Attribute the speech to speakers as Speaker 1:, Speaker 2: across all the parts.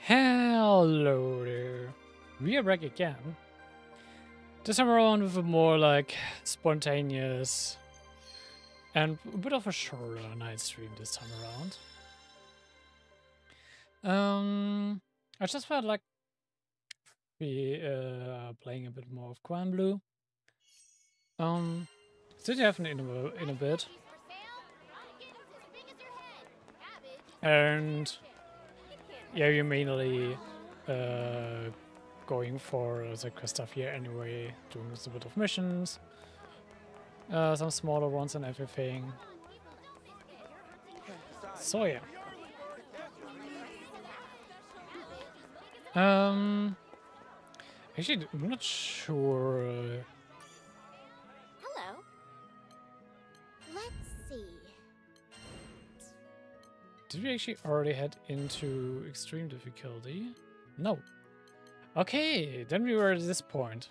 Speaker 1: Hello there. We are back again. This time around with a more like spontaneous and a bit of a shorter night stream this time around. I just felt like we playing a bit more of Granblue. Still have in a bit. And yeah, you're mainly going for the quest stuff here anyway, doing a bit of missions, some smaller ones and everything. So yeah. Actually, I'm not sure.
Speaker 2: Hello. Let's see.
Speaker 1: Did we actually already head into extreme difficulty? No. Okay, then we were at this point.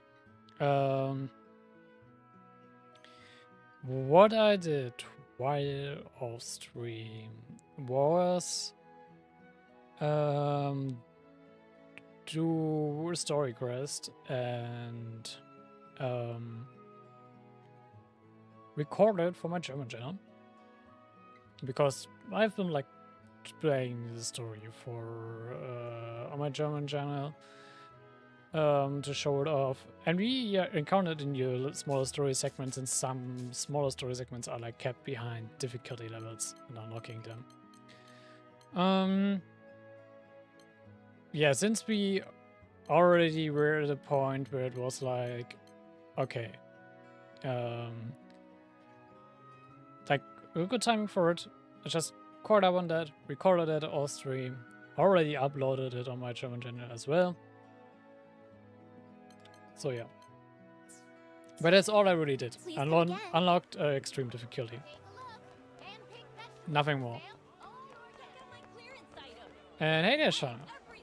Speaker 1: What I did while off stream was do a story quest and record it for my German channel, because I've been like playing the story for on my German channel to show it off, and we encountered in your smaller story segments, and some smaller story segments are like kept behind difficulty levels and unlocking them. Yeah, since we already were at a point where it was like, okay, like a good timing for it, I just caught up on that, recorded it off stream, already uploaded it on my German channel as well. So yeah, but that's all I really did. Unlocked extreme difficulty. Nothing more. And hey there, Shana.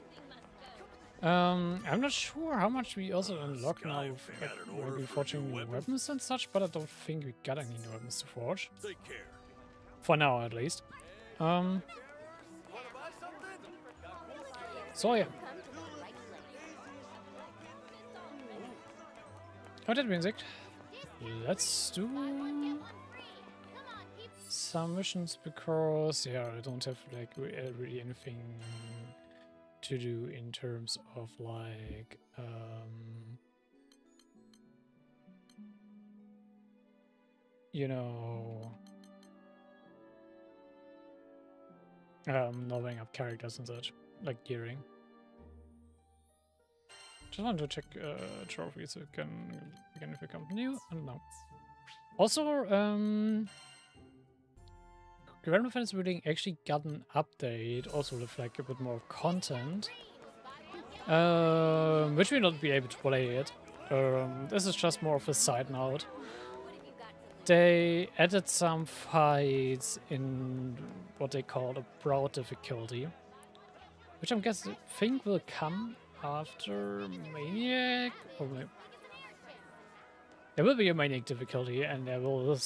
Speaker 1: I'm not sure how much we also unlock now with maybe forging weapons and such, but I don't think we got any new weapons to forge. For now, at least. So yeah. Oh, that being said, let's do some missions, because yeah, I don't have like really anything to do in terms of like you know, leveling up characters and such, like gearing. Just want to check trophies again if we come new. I don't know. Also, Granblue Fantasy Relink actually got an update, also with like a bit more content, which we'll not be able to play yet. This is just more of a side note. They added some fights in what they call a broad difficulty, which I'm guessing think will come after Maniac, or maybe there will be a Maniac difficulty, and there will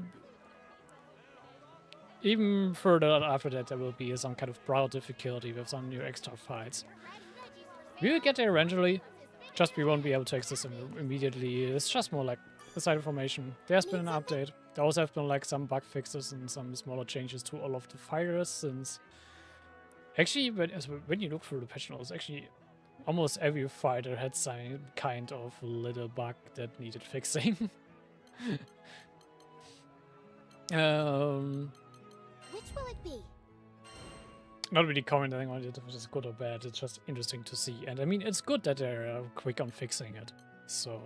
Speaker 1: even further after that there will be some kind of broad difficulty with some new extra fights. We will get there eventually, just we won't be able to access them immediately. It's just more like a side information. There's been an update. There also have been like some bug fixes and some smaller changes to all of the fighters, since actually when you look through the patch notes, actually almost every fighter had some kind of little bug that needed fixing.
Speaker 2: Which will it be?
Speaker 1: Not really commenting on it, if it's good or bad. It's just interesting to see, and I mean, it's good that they're quick on fixing it. So,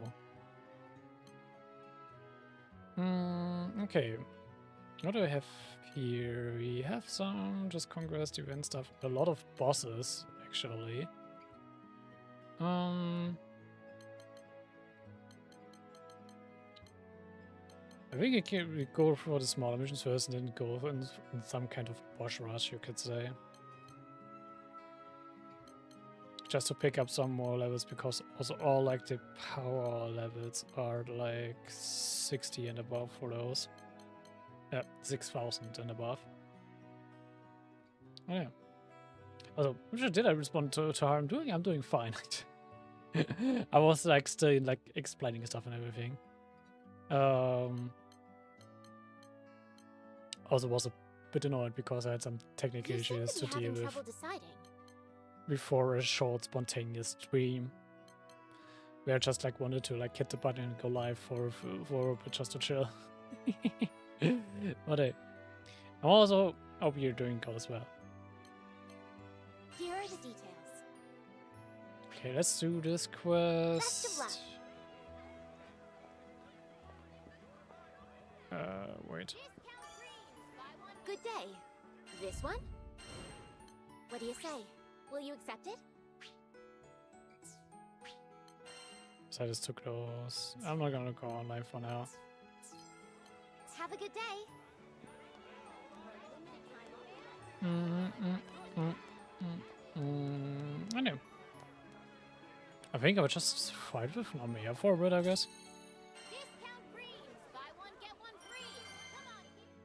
Speaker 1: okay, what do I have here? We have some just conquest event stuff. A lot of bosses, actually. I think we go for the smaller missions first, and then go in some kind of boss rush, you could say. Just to pick up some more levels, because also all like the power levels are like 60 and above for those. 6,000 and above. Oh yeah. Also, did I respond to how I'm doing? I'm doing fine. I was like still like explaining stuff and everything. Also was a bit annoyed because I had some technical issues to deal with before a short spontaneous stream where I just like wanted to like hit the button and go live for a bit just to chill. But hey, I also hope you're doing good as well.
Speaker 2: Here are the details.
Speaker 1: Okay, let's do this quest.
Speaker 2: Best of luck.
Speaker 1: Wait.
Speaker 2: Good day. This one? What do you say? Will you accept it?
Speaker 1: Side is too close. I'm not gonna go online for now.
Speaker 2: Have a good day.
Speaker 1: I know. I think I would just fight with Namiya for a bit, I guess.
Speaker 2: Discount creams. Buy one, get one free. Come on.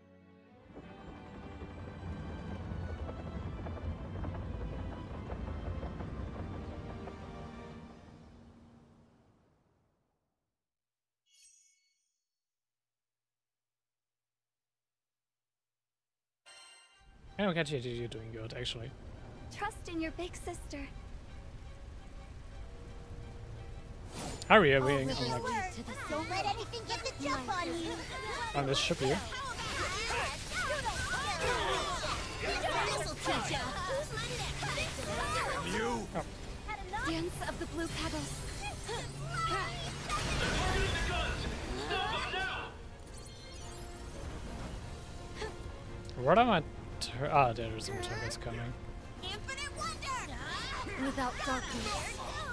Speaker 1: I don't get you, you're doing good, actually.
Speaker 2: Trust in your big sister.
Speaker 1: Hurry, I'm like,
Speaker 2: Don't let anything get the jump on you.
Speaker 1: on this ship here.
Speaker 3: You!
Speaker 2: Dance of the blue petals.
Speaker 1: What am I? Ah, there's some targets coming.
Speaker 2: Infinite wonder. Without darkness.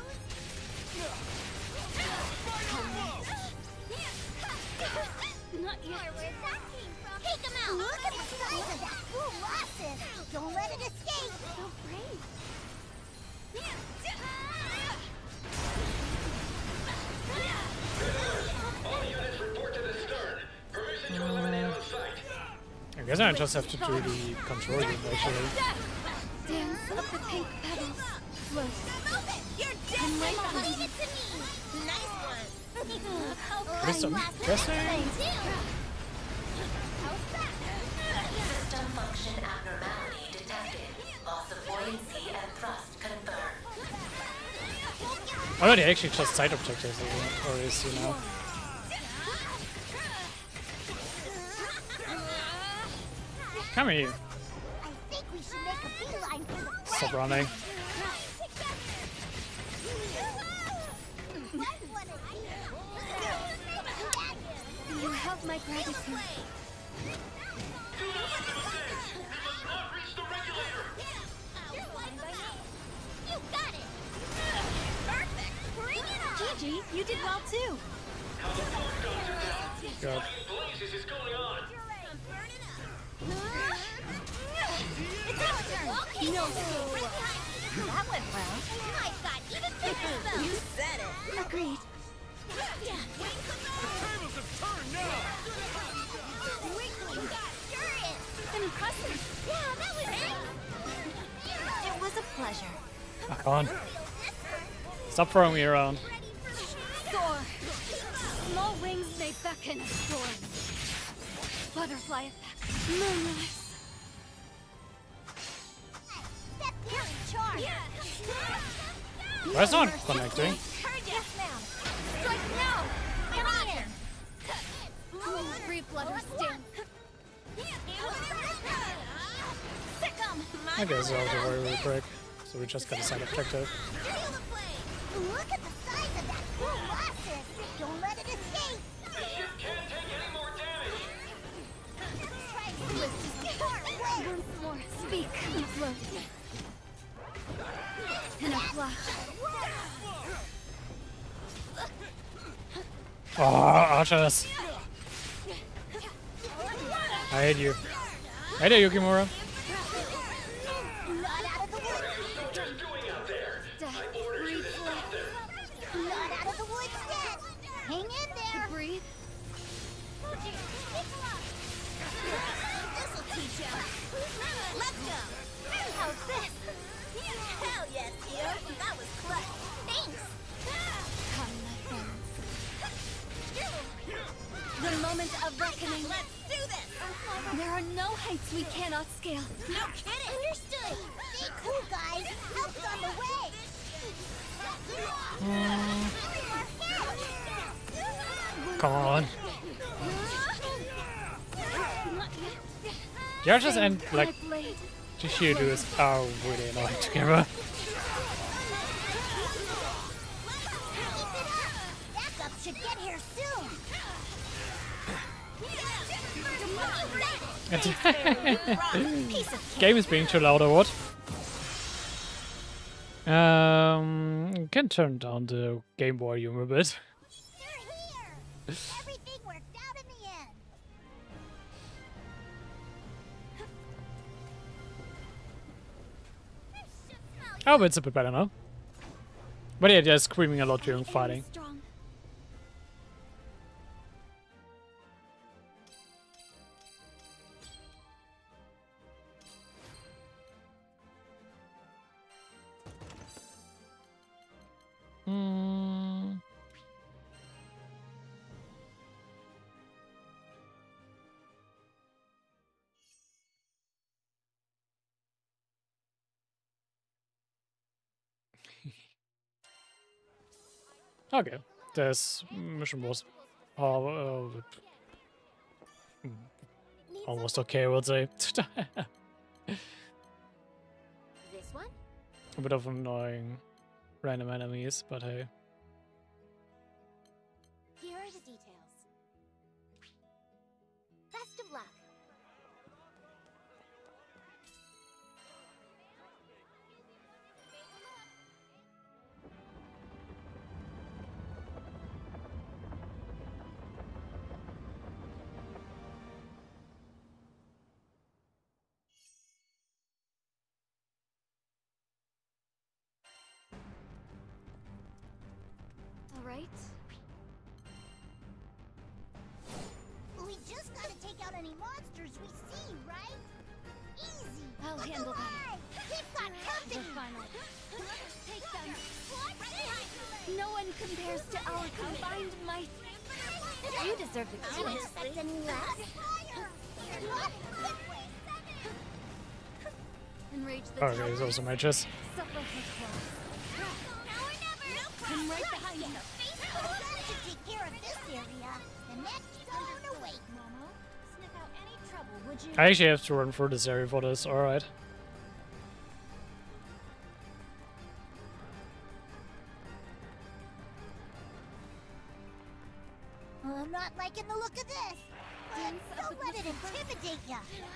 Speaker 2: Not yet. Where's that came from? Take him out! Look at the size of that Colossus! Don't let it escape! So brave.
Speaker 3: All units report to the stern. Permission to eliminate on site.
Speaker 1: I guess I just have to do the control room, actually.
Speaker 2: Dance of the pink petals. Float. You're dead! Leave it to me! Nice one!
Speaker 1: What is some guessing?
Speaker 4: System function abnormality detected. Loss of buoyancy and thrust confirmed.
Speaker 1: Oh no, they actually just side objectives, or is, you know. Come here.
Speaker 2: I think we should make a beeline for the
Speaker 1: Stop running.
Speaker 2: You have my gratitude.
Speaker 3: We must not reach the regulator.
Speaker 2: You got it. Perfect. Bring it on. Gigi, you did well too.
Speaker 3: How the fuck does it now?
Speaker 1: God.
Speaker 3: What in blazes is going on?
Speaker 2: It's our turn. No. That went well. My God, even bigger spell. You said it. Agreed.
Speaker 3: The tables have turned now!
Speaker 2: Impressive. Yeah, that was it. It was a pleasure.
Speaker 1: Oh, come on. Stop throwing me around.
Speaker 2: Soar. Small wings may beckon a storm. Butterfly effect. Moonrise. Step here in charge.
Speaker 1: Why is not connecting?
Speaker 2: Yes, ma'am. Strike now. Come on in. Free flutter sting. Sick 'em.
Speaker 1: I guess I'll do very quick. So we just got a side objective.
Speaker 2: Look at the size of that Colossus. Don't let it escape.
Speaker 3: The ship can't take any more damage!
Speaker 2: Once more, speak and float. In a flash.
Speaker 1: Oh, archers! I hate you. Hey there, Yukimura.
Speaker 2: Not out of the woods.
Speaker 3: Soldiers doing out there?
Speaker 2: Death.
Speaker 3: I ordered you to stop them.
Speaker 2: Not out of the woods yet. Hang in there. Breathe. This'll teach ya. Let's go. How's this? awakening. Let's do this. There are no heights we cannot scale. No kidding. Understood. Stay cool, guys. Help's on the way.
Speaker 1: Come on. Judges and like the shield dudes are really annoying together.
Speaker 2: Backup should get here soon.
Speaker 1: Game is being too loud or what? Can turn down the game volume a bit.
Speaker 2: They're here. Everything worked out in the end.
Speaker 1: Oh, but it's a bit better now. But yeah, they're screaming a lot during fighting. Okay, this mission was almost okay, I would say.
Speaker 2: This one?
Speaker 1: A bit of annoying random enemies, but hey.
Speaker 2: Here are the details. Best of luck. All right. We just gotta take out any monsters we see, right? Easy. I'll handle that. We've got company. The final. Take them. No one compares to our combined might. You deserve the chance. I don't expect any less. Enrage the
Speaker 1: Okay, there's also matches.
Speaker 2: I'm right behind you. To take care of this area, the next zone awaits. Momo, sniff out any trouble, would you?
Speaker 1: I actually have to run through this area for this, alright.
Speaker 2: I'm not liking the look of this. Don't let it intimidate ya.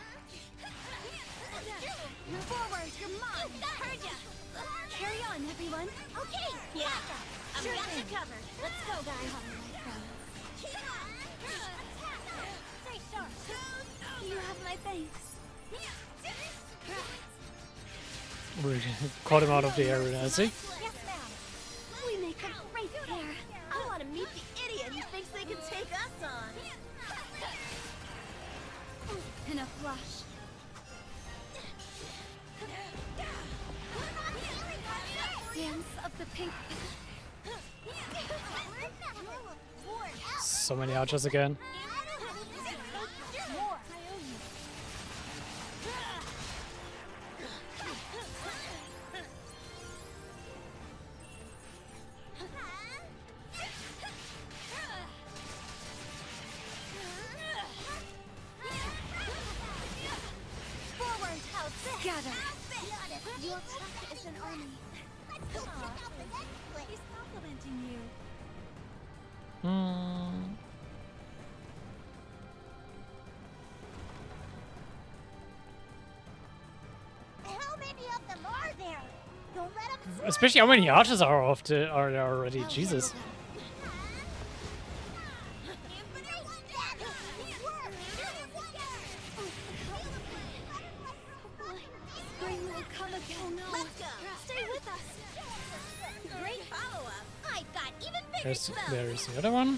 Speaker 2: Forward, you're mine. Heard ya. Carry on, everyone. Okay. Yeah. I've got you covered. Let's go, guys. Stay sharp. You have my thanks.
Speaker 1: We caught him out of the area, I see.
Speaker 2: Yes, ma'am. We make a great pair. I want to meet the idiot who thinks they can take us on. In a flash. Dance of the pink.
Speaker 1: So many archers again.
Speaker 2: Forward, gather. Your truck is an army. Let's go check out the next place. He's complimenting you. How many of them are there? Don't let them.
Speaker 1: Especially how many archers are there already, Jesus.
Speaker 2: Spring will come again. Let's go. Stay with us. Great follow-up. I've got even bigger spells.
Speaker 1: There's the other one.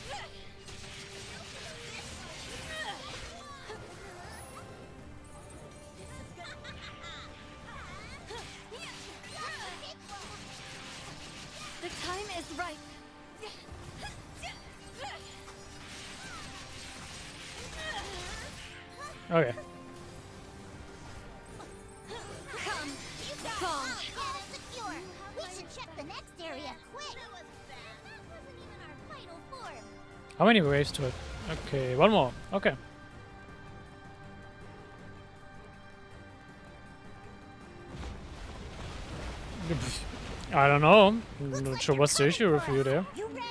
Speaker 2: The time is right.
Speaker 1: Okay.
Speaker 2: Come, fall. Data secure. We should check the next area quick. That wasn't even our final form.
Speaker 1: How many waves to it? Okay, one more. Okay. I don't know. I'm not sure what's the issue with you there.
Speaker 2: You ready?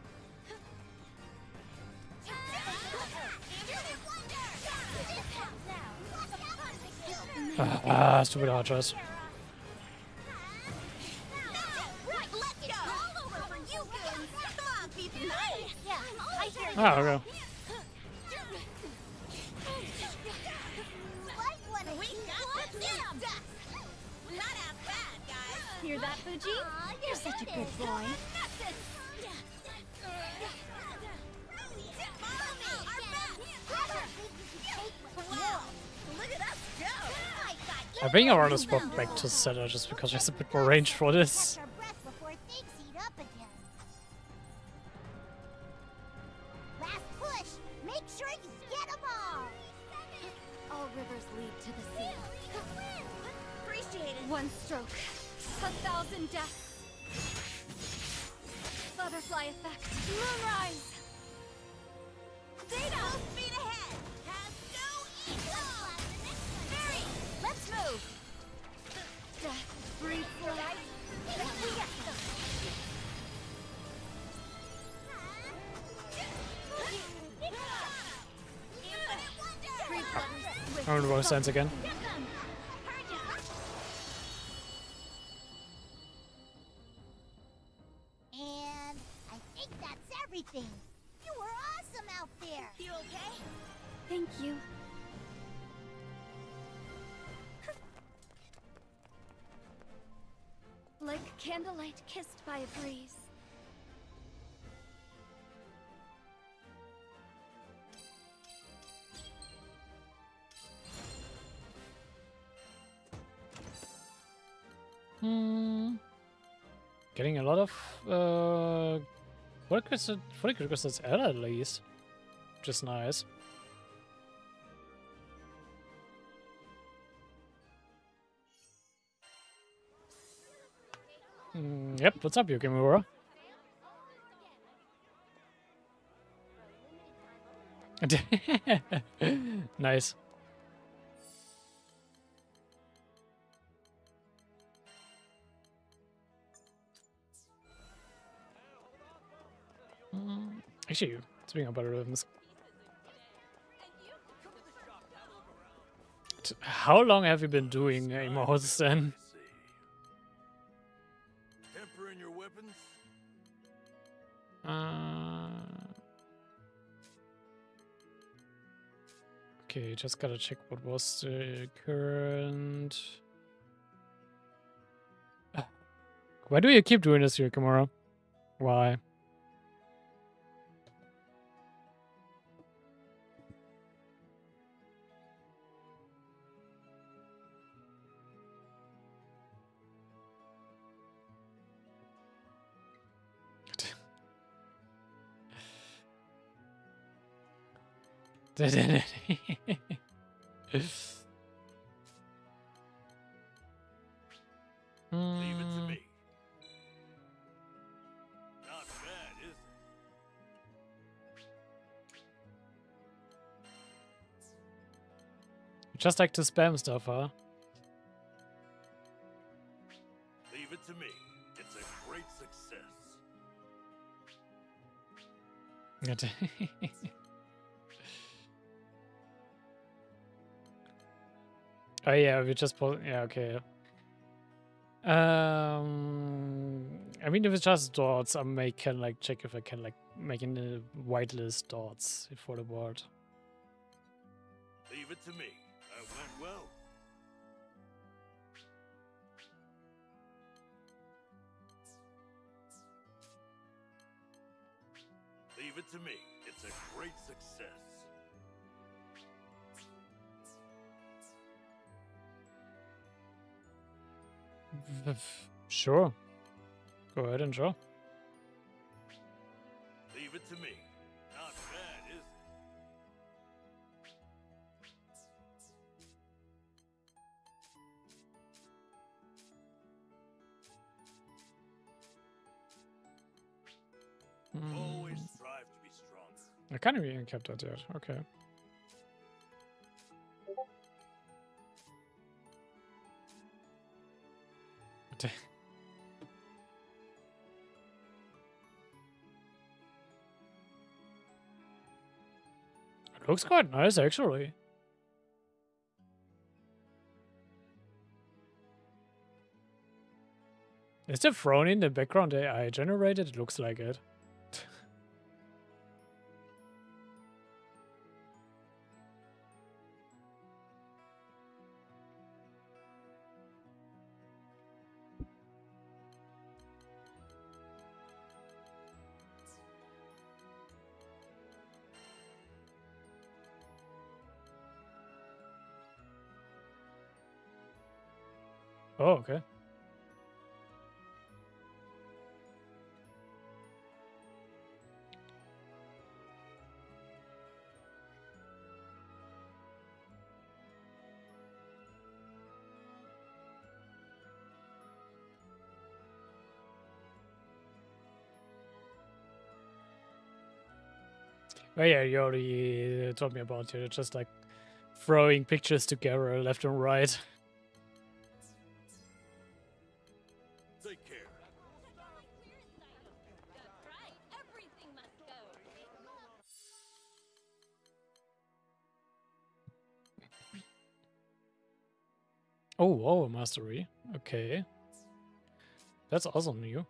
Speaker 1: Stupid archers. Ah, okay.
Speaker 2: Hear that, Fuji? You're such a good boy.
Speaker 1: I think I want to swap back to Setter just because she has a bit more range for this.
Speaker 2: Catch our breath before things heat up again. Last push. Make sure you get them all.
Speaker 5: All rivers lead to the sea.
Speaker 2: Appreciate it.
Speaker 5: One stroke, 1,000 deaths. Butterfly effect. Moonrise.
Speaker 2: Zeta, full speed ahead. Has no equal. Mary, let's move.
Speaker 5: Death, breathe life.
Speaker 1: I'm in the wrong sense again.
Speaker 2: And I think that's everything. You were awesome out there. You okay?
Speaker 5: Thank you. Like candlelight kissed by a breeze.
Speaker 1: Getting a lot of what crystals at least. Which is nice. Yep, what's up, Yukimura? Nice. Actually, speaking about rhythms, how long have you been doing emotes then?
Speaker 3: Temper in your weapons?
Speaker 1: Okay, just gotta check what was the current. Why do you keep doing this, Yukimura? Why?
Speaker 3: Leave it to me. Not bad, is it?
Speaker 1: Just like to spam stuff, huh?
Speaker 3: Leave it to me. It's a great success.
Speaker 1: Oh yeah, we just yeah, okay. I mean, if it's just dots, I can like check if I can like make a whitelist dots for the board.
Speaker 3: Leave it to me. I went well. Leave it to me. It's a great success.
Speaker 1: Sure. Go ahead and draw.
Speaker 3: Leave it to me. Not bad, is
Speaker 1: I can't even kept that yet. Okay. It looks quite nice, actually. Is the throne in the background AI generated? It looks like it. Oh, okay. Oh yeah, you already told me about it. Just like throwing pictures together left and right.
Speaker 3: Take care.
Speaker 1: Oh, mastery. Okay. That's also new.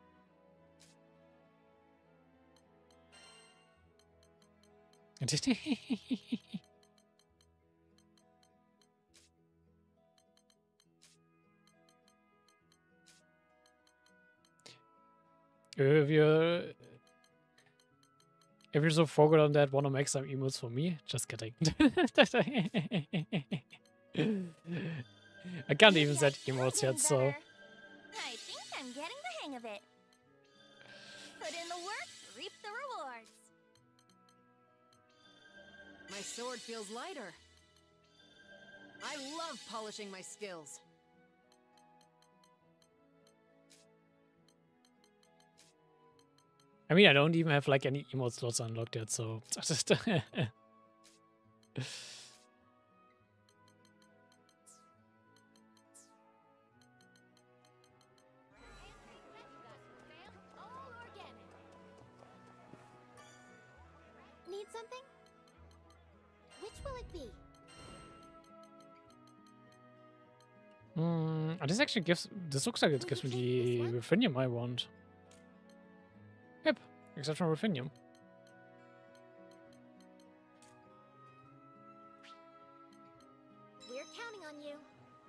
Speaker 1: If you're so focused on that, wanna make some emotes for me? Just kidding. I can't even set emotes yet, so.
Speaker 2: I think I'm getting the hang of it. Put in the work, reap the rewards.
Speaker 6: My sword feels lighter. I love polishing my skills.
Speaker 1: I mean, I don't even have like any emote slots unlocked yet, so.
Speaker 2: All organic. Need something? Which will it be?
Speaker 1: This actually gives. This looks like it gives me the Ruthenium I want. Yep, exceptional Ruthenium.
Speaker 2: We're counting on you.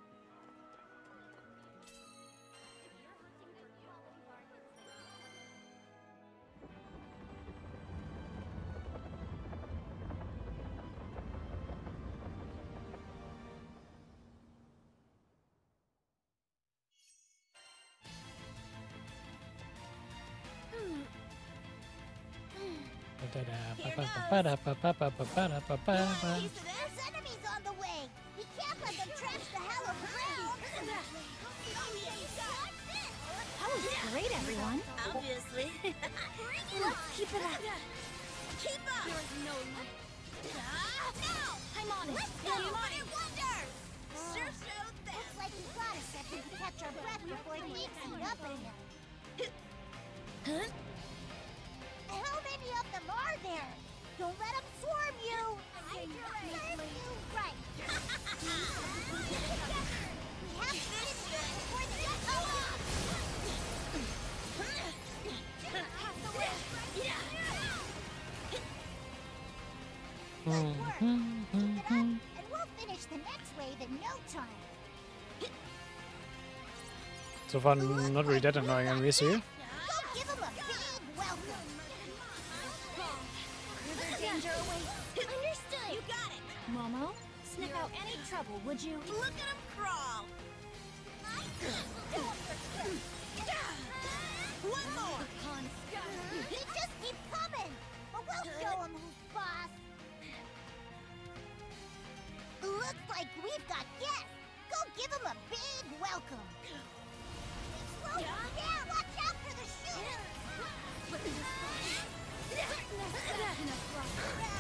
Speaker 1: Ba-da-da,
Speaker 2: There's enemies on the way. We can't let them trash the hallowed ground.
Speaker 5: That was great, everyone.
Speaker 2: Obviously.
Speaker 5: Let's keep it up.
Speaker 2: Keep up.
Speaker 5: There is no limit.
Speaker 2: No.
Speaker 5: I'm on it.
Speaker 2: Let's go. Wonder. Sure showed that. Looks like we got a second to catch our breath before it wakes heat up again.
Speaker 5: Huh?
Speaker 2: How many of them are there? Don't let them swarm you.
Speaker 5: Say
Speaker 2: Serve you right. We have to finish this before they get off. Good work. Keep it up, and we'll finish the next wave in no time.
Speaker 1: So far, not really that annoying enemies here.
Speaker 2: Go give them a big welcome.
Speaker 5: Further danger awaits.
Speaker 2: Understood. You got it.
Speaker 5: Momo, sniff out any trouble, would you?
Speaker 2: Look at him crawl. One more. He just keep coming. But we'll show him who's boss. Looks like we've got guests. Go give him a big welcome. Slow down. Watch out for the shooter.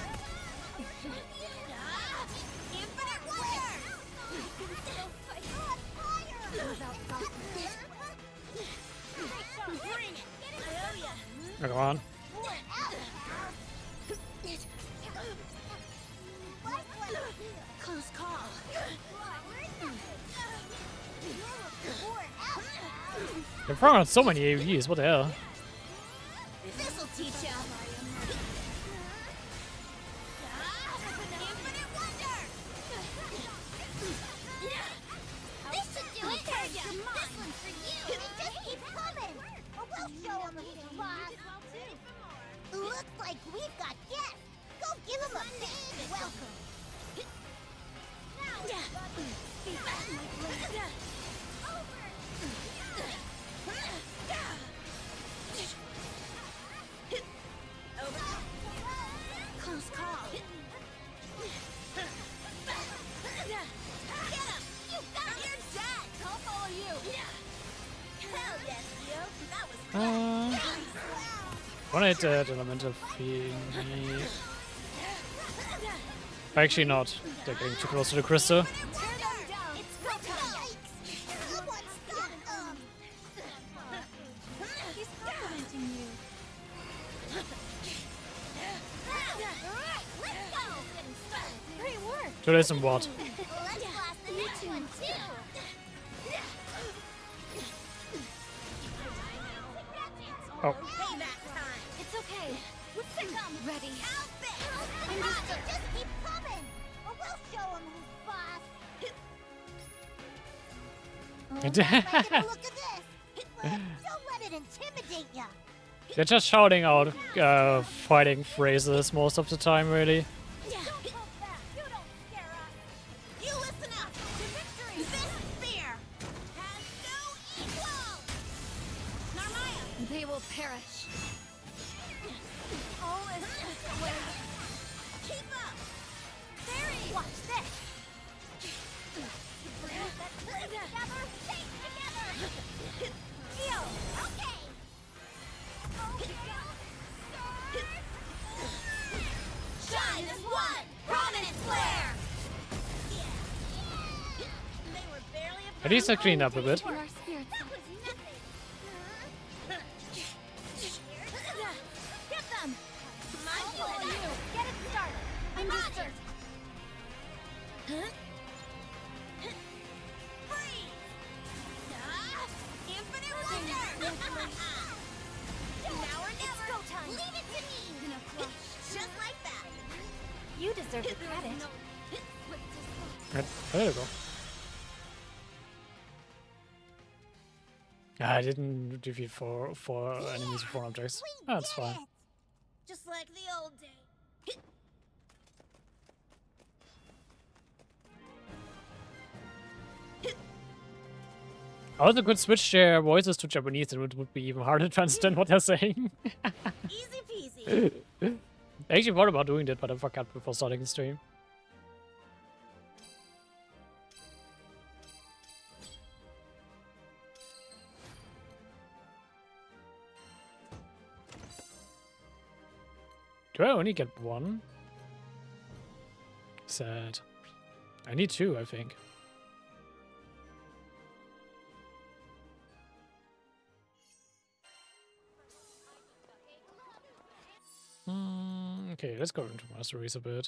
Speaker 1: Oh, come on.
Speaker 5: Close call.
Speaker 1: They're throwing out so many AVs, what the hell?
Speaker 5: This'll teach ya. Infinite wonder. This should do it. This one's for you.
Speaker 2: Just keep coming, or we'll show him who's boss. Looks like we've got guests. Go give him a big welcome.
Speaker 5: Close call. Get him! You got him! You're dead! I'll follow you! Hell yes, Leo! That was
Speaker 1: Wanna hit that elemental thingy. Actually not. They're getting too close to the crystal.
Speaker 5: It's go time! He's complimenting you. Let's go! Great work!
Speaker 1: So there's some what?
Speaker 2: Let's blast the next one too.
Speaker 1: Oh.
Speaker 5: Payback time! It's okay. Ready.
Speaker 2: Just keep coming, or we'll show him who's boss. Like it, look at this. Don't let it intimidate ya.
Speaker 1: They're just shouting out fighting phrases most of the time, really.
Speaker 2: Don't hold back. You don't scare us.
Speaker 5: You listen up to victory! This spear has no equal! Narmaya! They will perish. All is away. Keep up! Fairy! Watch this!
Speaker 2: Together, stay together. Yo, okay.
Speaker 5: Shine as one! Prominence flare! They were barely
Speaker 1: At least I cleaned up a bit.
Speaker 5: our spirits.
Speaker 2: That was nothing.
Speaker 5: Get them! I'll follow you! Get it started! Understood! Freeze! Infinite wonder! Now or never! It's go time! Leave it to me! Just like that! You deserve the credit.
Speaker 1: There you go. I didn't defeat four enemies with 4 objects. That's fine.
Speaker 5: Just like the old days.
Speaker 1: I also could switch their voices to Japanese and it would be even harder to understand what they're saying.
Speaker 5: Easy peasy.
Speaker 1: I actually thought about doing that, but I forgot before starting the stream. Do I only get one? Sad. I need 2, I think. Okay, let's go into masteries a bit.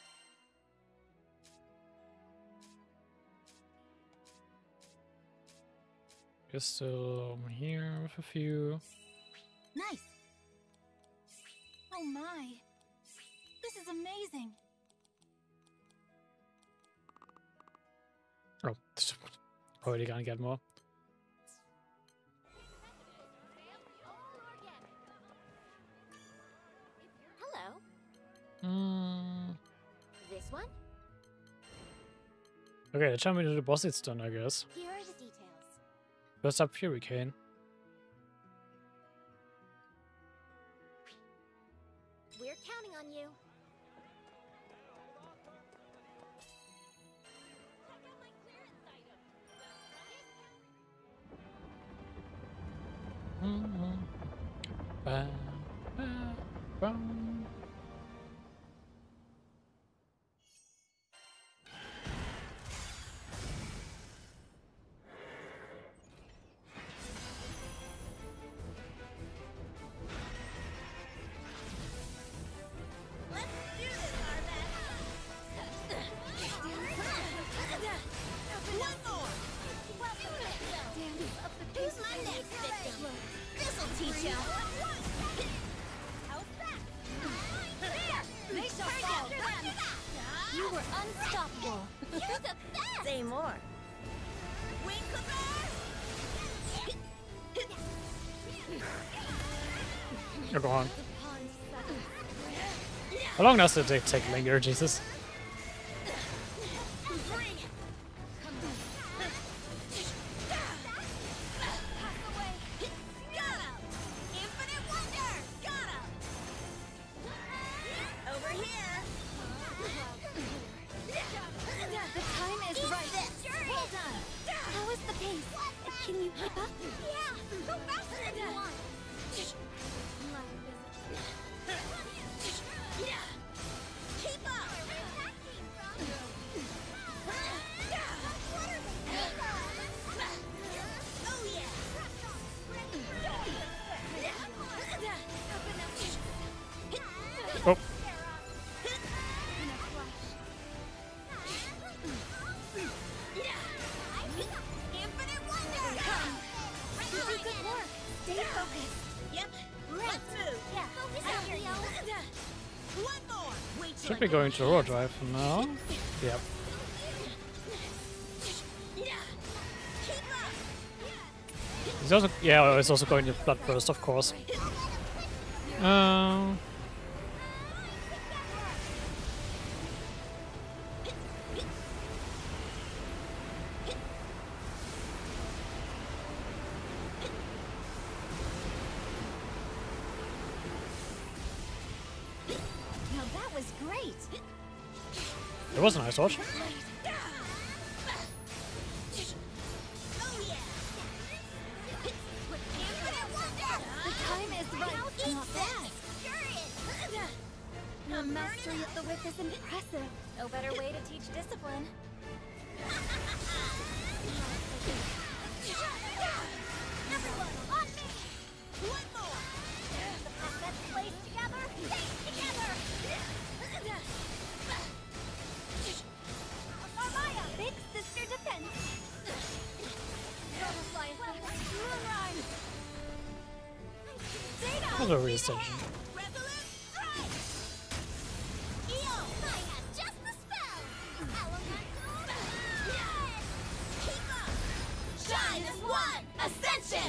Speaker 1: Just still here with a few.
Speaker 5: Nice. Oh my. This is amazing.
Speaker 1: Oh, already gonna get more.
Speaker 2: Hello. This one?
Speaker 1: Okay, let's jump into the boss it's done, I guess.
Speaker 2: Here are the details.
Speaker 1: First up, Hurricane.
Speaker 2: We're counting on you.
Speaker 1: Ba, ba, bum.
Speaker 5: ya. They shall fall. You were unstoppable. You're the best. Say more. Wing
Speaker 1: Oh, go on. How long does it take linger, Jesus?
Speaker 5: Can you keep up? Yeah, go faster if you want. Keep up. Oh yeah.
Speaker 1: Oh.
Speaker 5: Stay focused. Yep. Let's move. Yeah. One more. Wait till
Speaker 1: Should be going to overdrive now. Yep. He's also, yeah, it's also going to blood burst, of course. It was a nice dodge.
Speaker 5: The mastery of the whip is impressive. No better way to teach discipline. Everyone, on me! One more! The assets placed together, stay together! Armaya, big sister defense! Butterfly effect, moonrise!
Speaker 1: That was a real station.
Speaker 5: Resolute strike! Eo! I have just the spell! Elemental yes! Keep up! Shine as one! Ascension!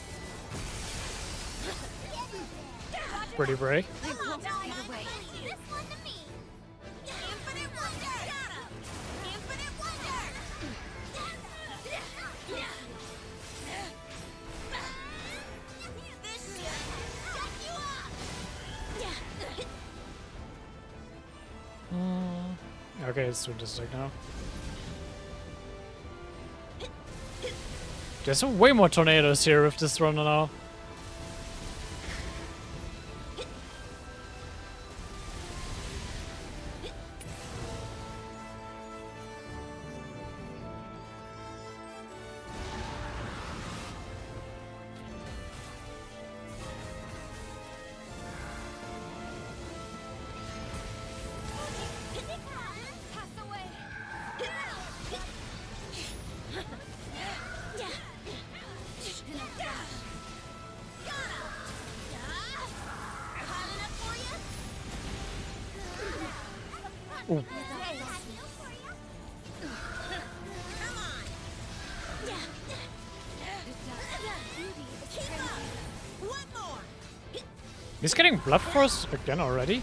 Speaker 1: Pretty break.
Speaker 5: Come on, this one to me! Infinite wonder! Got him! Infinite wonder! This should set you up!
Speaker 1: Okay, it's sadistic now. There's way more tornadoes here with this run now.
Speaker 5: Pass away!
Speaker 1: Ooh. He's getting blood force again already.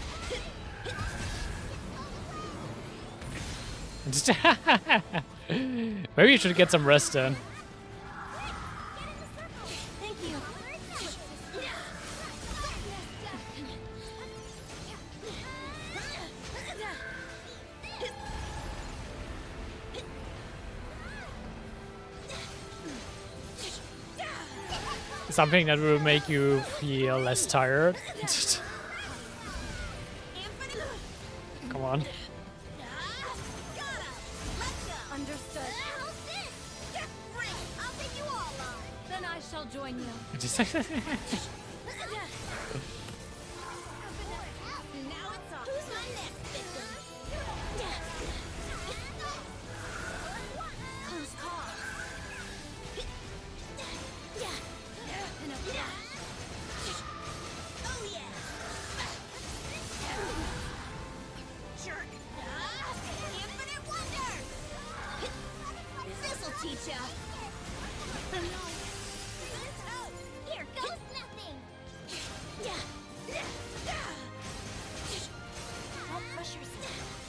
Speaker 1: Maybe you should get some rest then.
Speaker 5: Thank you.
Speaker 1: Something that will make you feel less tired. Come on.
Speaker 5: Understood. I'll take you all on. Then I shall join you.
Speaker 1: Just
Speaker 5: Now it's on. Who's my next victim? Close call.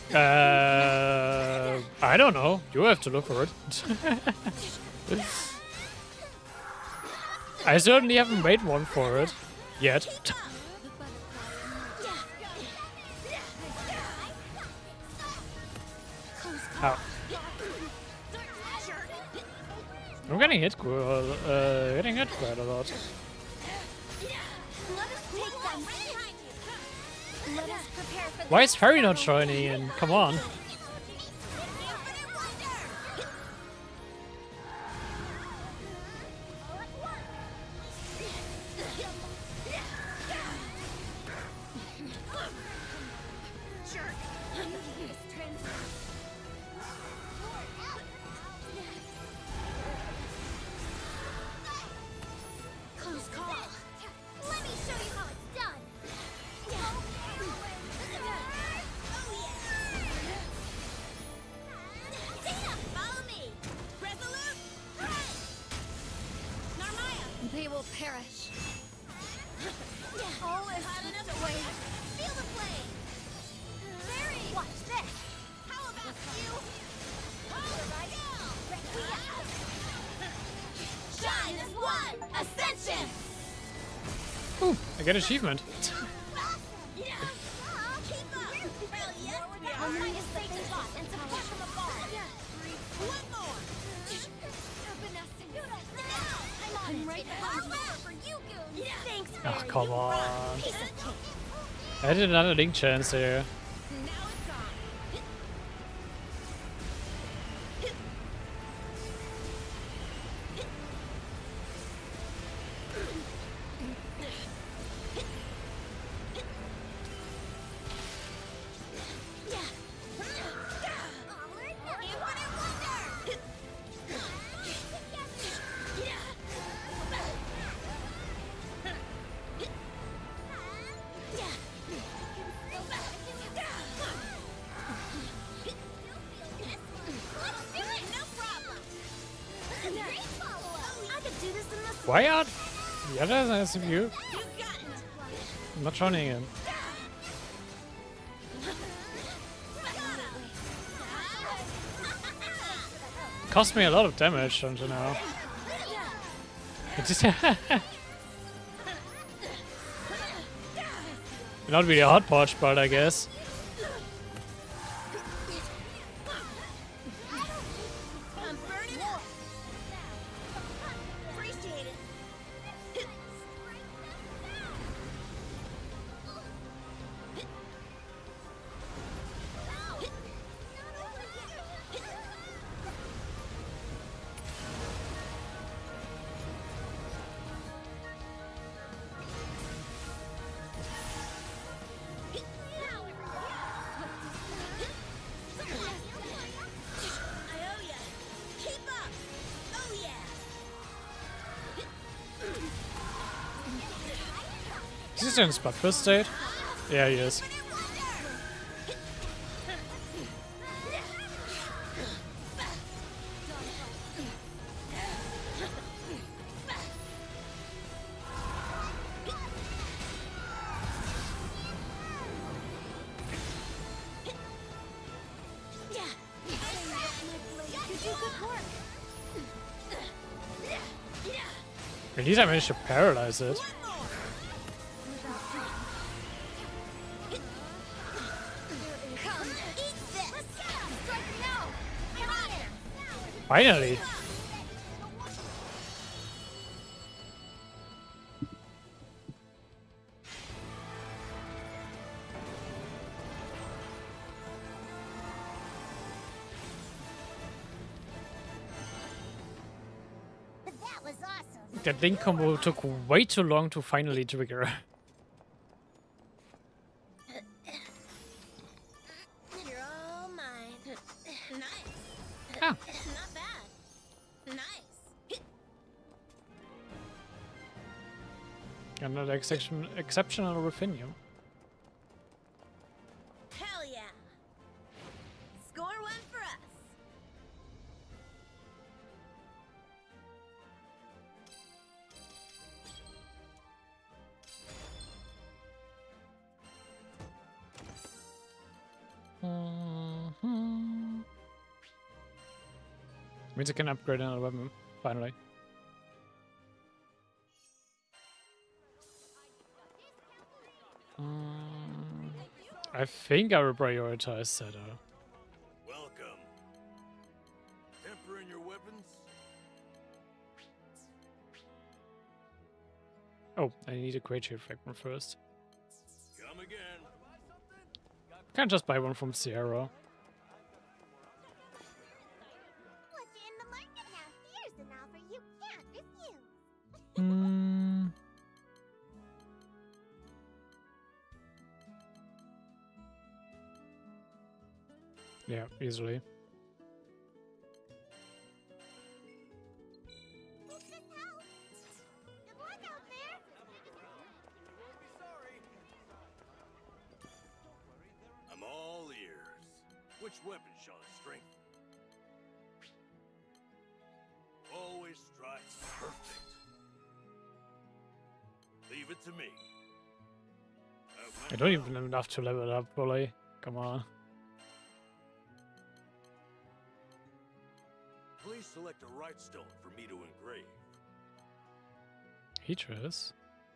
Speaker 1: I don't know. You have to look for it. I certainly haven't made one for it yet. Ow. I'm getting hit quite a lot. Why is Fairy not joining in? Come on.
Speaker 5: They will perish. All is hot enough to wait. Feel the flame. Very. Watch this. How about you? Shine as one. Ascension.
Speaker 1: Ooh, I get achievement. Oh, come on. I had another link chance there. Why are the others of you? I'm not joining in. Cost me a lot of damage, don't you know? It just not really a hot potch, but I guess. Is he in spot first state? Yeah, he is. At least I managed to paralyze it. Finally!
Speaker 2: That was awesome.
Speaker 1: That link combo took way too long to finally trigger.
Speaker 5: You're all mine. Nice.
Speaker 1: Ah.
Speaker 5: Not bad. Nice.
Speaker 1: Another exceptional Ruffinium.
Speaker 5: Hell yeah. Score one for us.
Speaker 1: Means I can upgrade another weapon, finally. I think I will prioritize Setter.
Speaker 3: Welcome. Tempering your weapons?
Speaker 1: Oh, I need a great shield fragment first.
Speaker 3: Come again.
Speaker 1: Can't just buy one from Sierra.
Speaker 2: What's in the market now? Here's an offer you can't refuse.
Speaker 1: Yeah, easily.
Speaker 2: Hope this helps. Good luck out there.
Speaker 3: I'm all ears. Which weapon shall I strengthen? Always strikes perfect. Leave it to me.
Speaker 1: I don't even have enough to level up, fully. Come on.
Speaker 3: Please select a right stone for me to engrave.
Speaker 1: Heatress?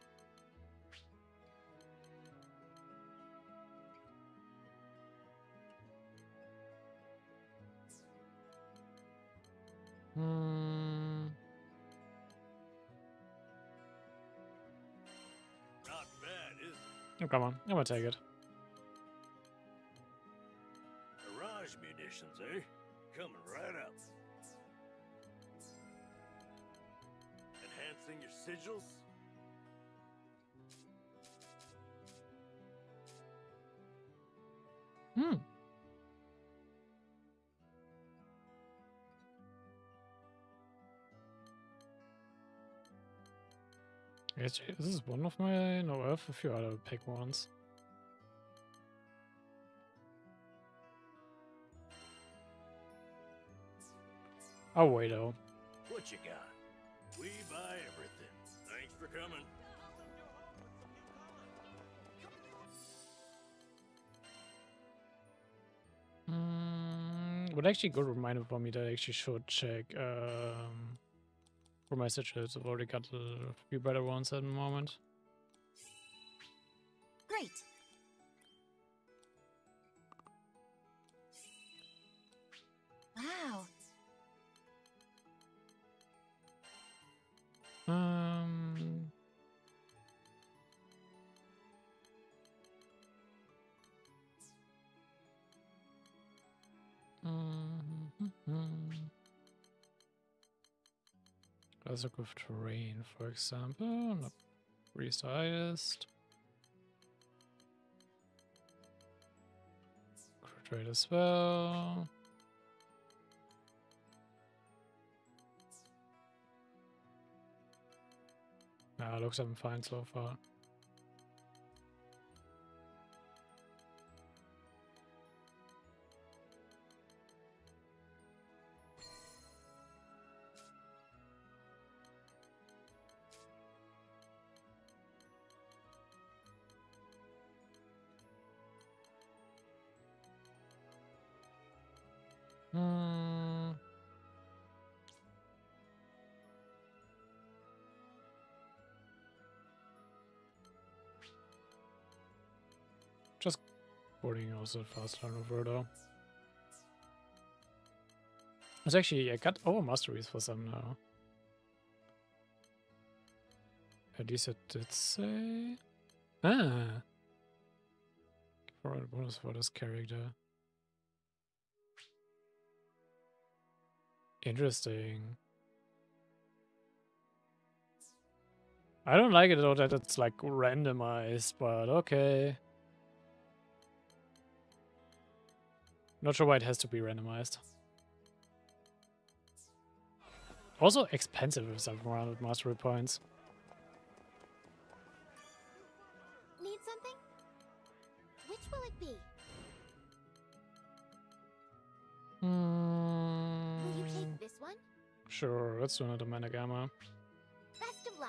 Speaker 3: Not bad, is it?
Speaker 1: Oh, come on. I'm gonna take it.
Speaker 3: Mirage munitions, eh? Coming right up. Enhancing your sigils?
Speaker 1: Actually, this is one of my... No, I have a few other pick ones. Oh, wait, though.
Speaker 3: What you got? We buy everything. Thanks for coming.
Speaker 1: Would actually good reminder for me that I actually should check for my sigils. I've already got a few better ones at the moment.
Speaker 5: Great. Wow.
Speaker 1: Let's look with terrain, for example. Not least highest. Crit rate as well. Nah, looks like I'm fine so far. Just boarding also fast turnover though. It's actually, I got over masteries for some now. At least it did say. Ah! For a bonus for this character. Interesting. I don't like it though that it's like randomized, but okay. Not sure why it has to be randomized. Also expensive with 700 mastery points.
Speaker 2: Need something? Which will it be? Will you take this one?
Speaker 1: Sure, let's do another Maniac armor.
Speaker 2: Best of luck.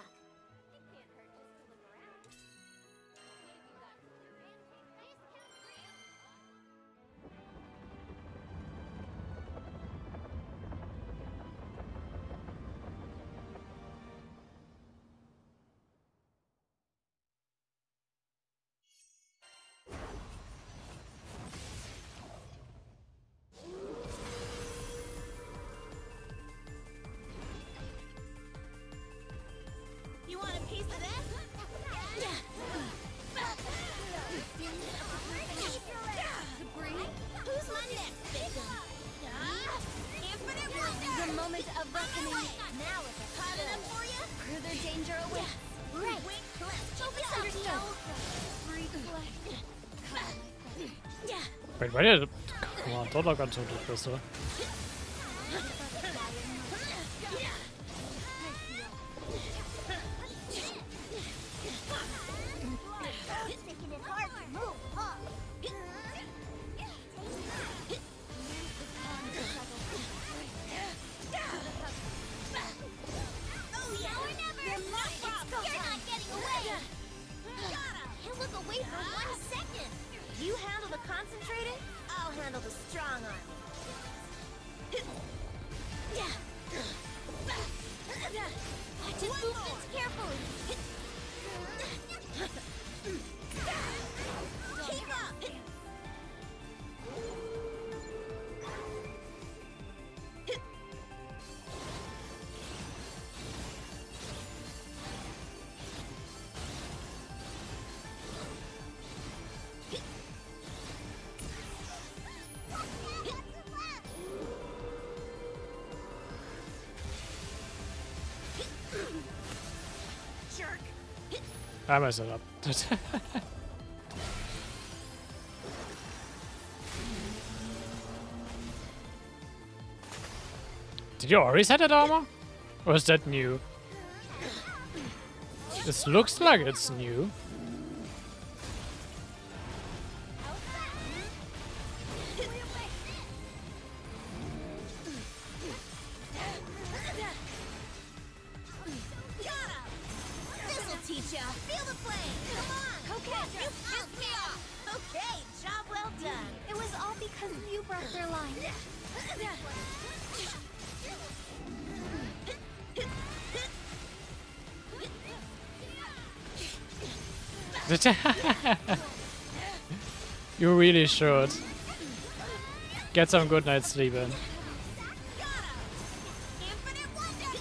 Speaker 2: Now it's hot enough for you? Further danger awaits. Right.
Speaker 1: Wait, why did it... Come on, don't look onto the crystal.
Speaker 2: Making it hard to move, huh? Oh yeah, or never. You're not getting away. Can't look away for 1 second. You handle the concentrated, I'll handle the strong arm. Watch his movements carefully. Keep up. Jerk.
Speaker 1: I messed it up. Did you already set that armor? Or is that new? This looks like it's new.
Speaker 2: This'll teach ya. Feel the flame. Come on. Okay, you pissed me off. Okay, job well done. It was all because you broke their line.
Speaker 1: You really should. Get some good night's sleep in.
Speaker 2: Infinite wonder.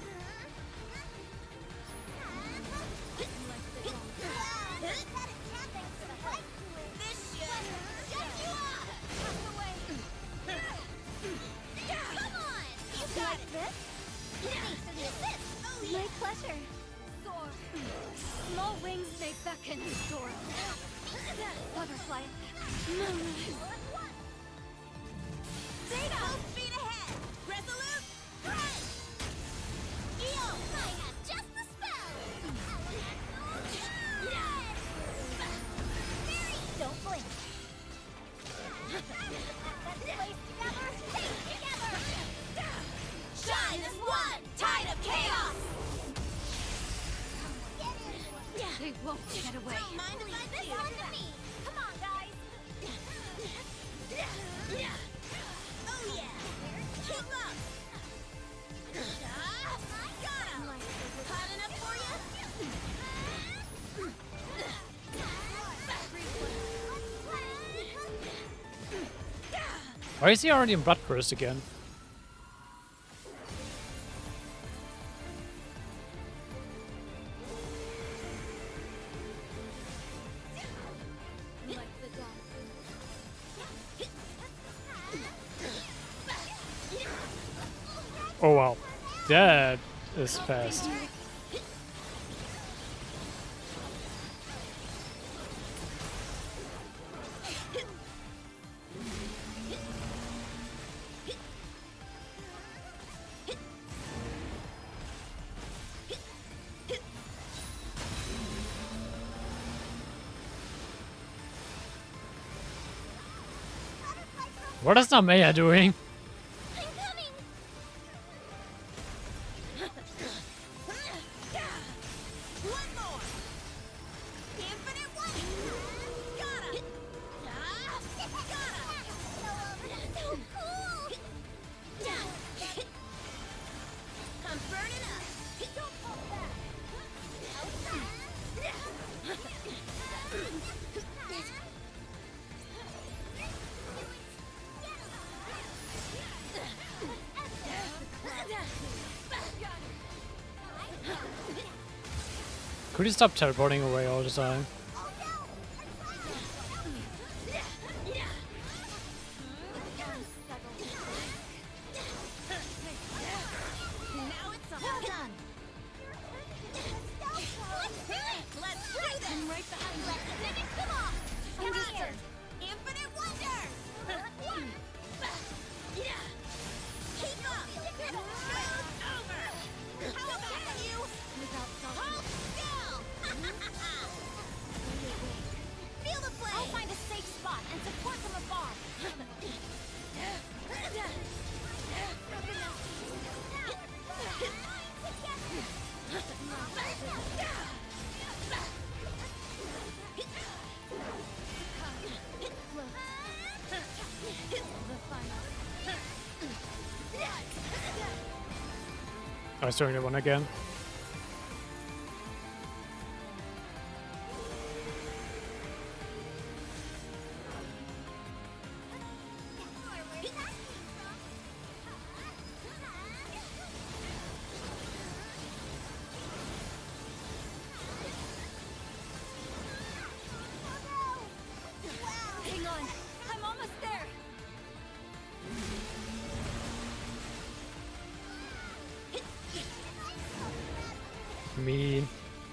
Speaker 2: This should shut you up. Come on, you got it. Thanks for the assist. Oh, yeah. My pleasure. Soar. Small wings may beckon. Soar. Butterfly. Data! Full speed ahead! Resolute! Right! Eo! I have just the spell! Mary! Don't blink! Let's place together! Take together! Shine as one! Tide of chaos!
Speaker 6: They won't get away.
Speaker 2: Don't mind if I do. This one to me! Come on, guys! Oh yeah! Keep up! Got him! Hot enough for you?
Speaker 1: Why is he already in Blood Curse again? Oh wow, that is fast. What is Namea doing?
Speaker 2: I'm coming! One more! Infinite one! Got him! Got him! So cool! I'm burning up! Don't fall back!
Speaker 1: Could you stop teleporting away all the time?
Speaker 5: right behind you. Let's finish them off. Understood. Infinite wonder. Keep up. Move over. How about you? Without hold still. Feel the flame. I'll find a safe spot and support from afar.
Speaker 1: I was doing that one again.
Speaker 5: Hang on, I'm almost there.
Speaker 1: Mean.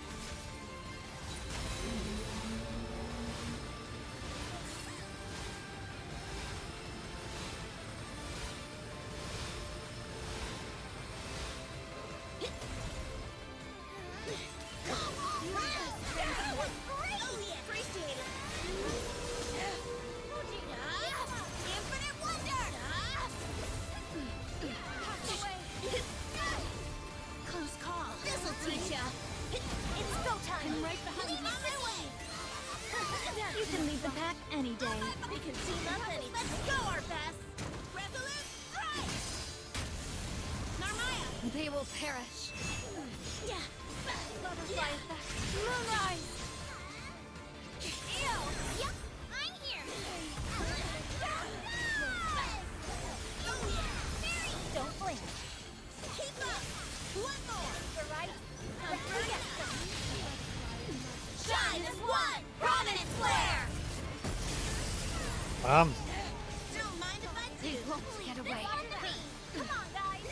Speaker 2: You can lead the pack any day.
Speaker 5: We can team up and let's go our best. Resolute strike. Narmaya.
Speaker 6: They will perish.
Speaker 5: Butterfly effect. Moonrise. Ew. Yep, I'm here. Don't blink. Keep up. One more. The right. Shine as one. Prominent flare. Don't mind if I do.
Speaker 6: They won't get away.
Speaker 5: Come on, guys.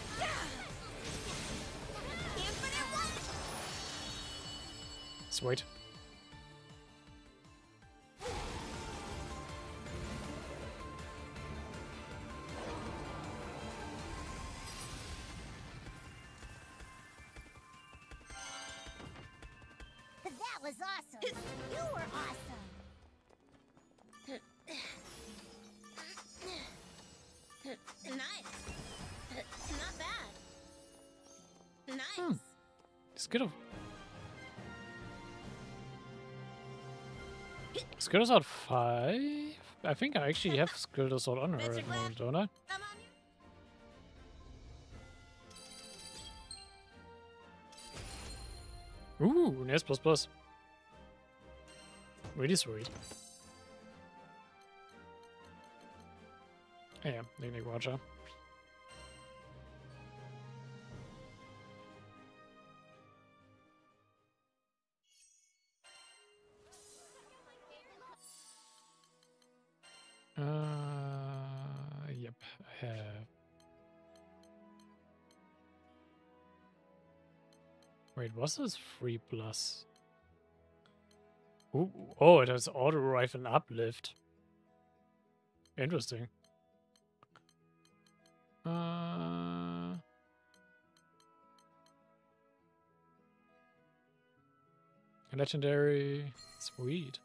Speaker 5: Infinite one.
Speaker 1: Sweet.
Speaker 2: That was awesome. You were awesome.
Speaker 5: Nice. Not bad. Nice.
Speaker 1: It's good. Skill Assault 5? I think I actually have Skill Assault on her at the moment, don't I?
Speaker 5: I'm on you.
Speaker 1: Ooh, nice plus plus. Really sweet. Yeah, Nick Watcher. Yep, I have. Wait, was this 3+? Ooh, oh, it has auto rifle uplift. Interesting. Legendary, sweet.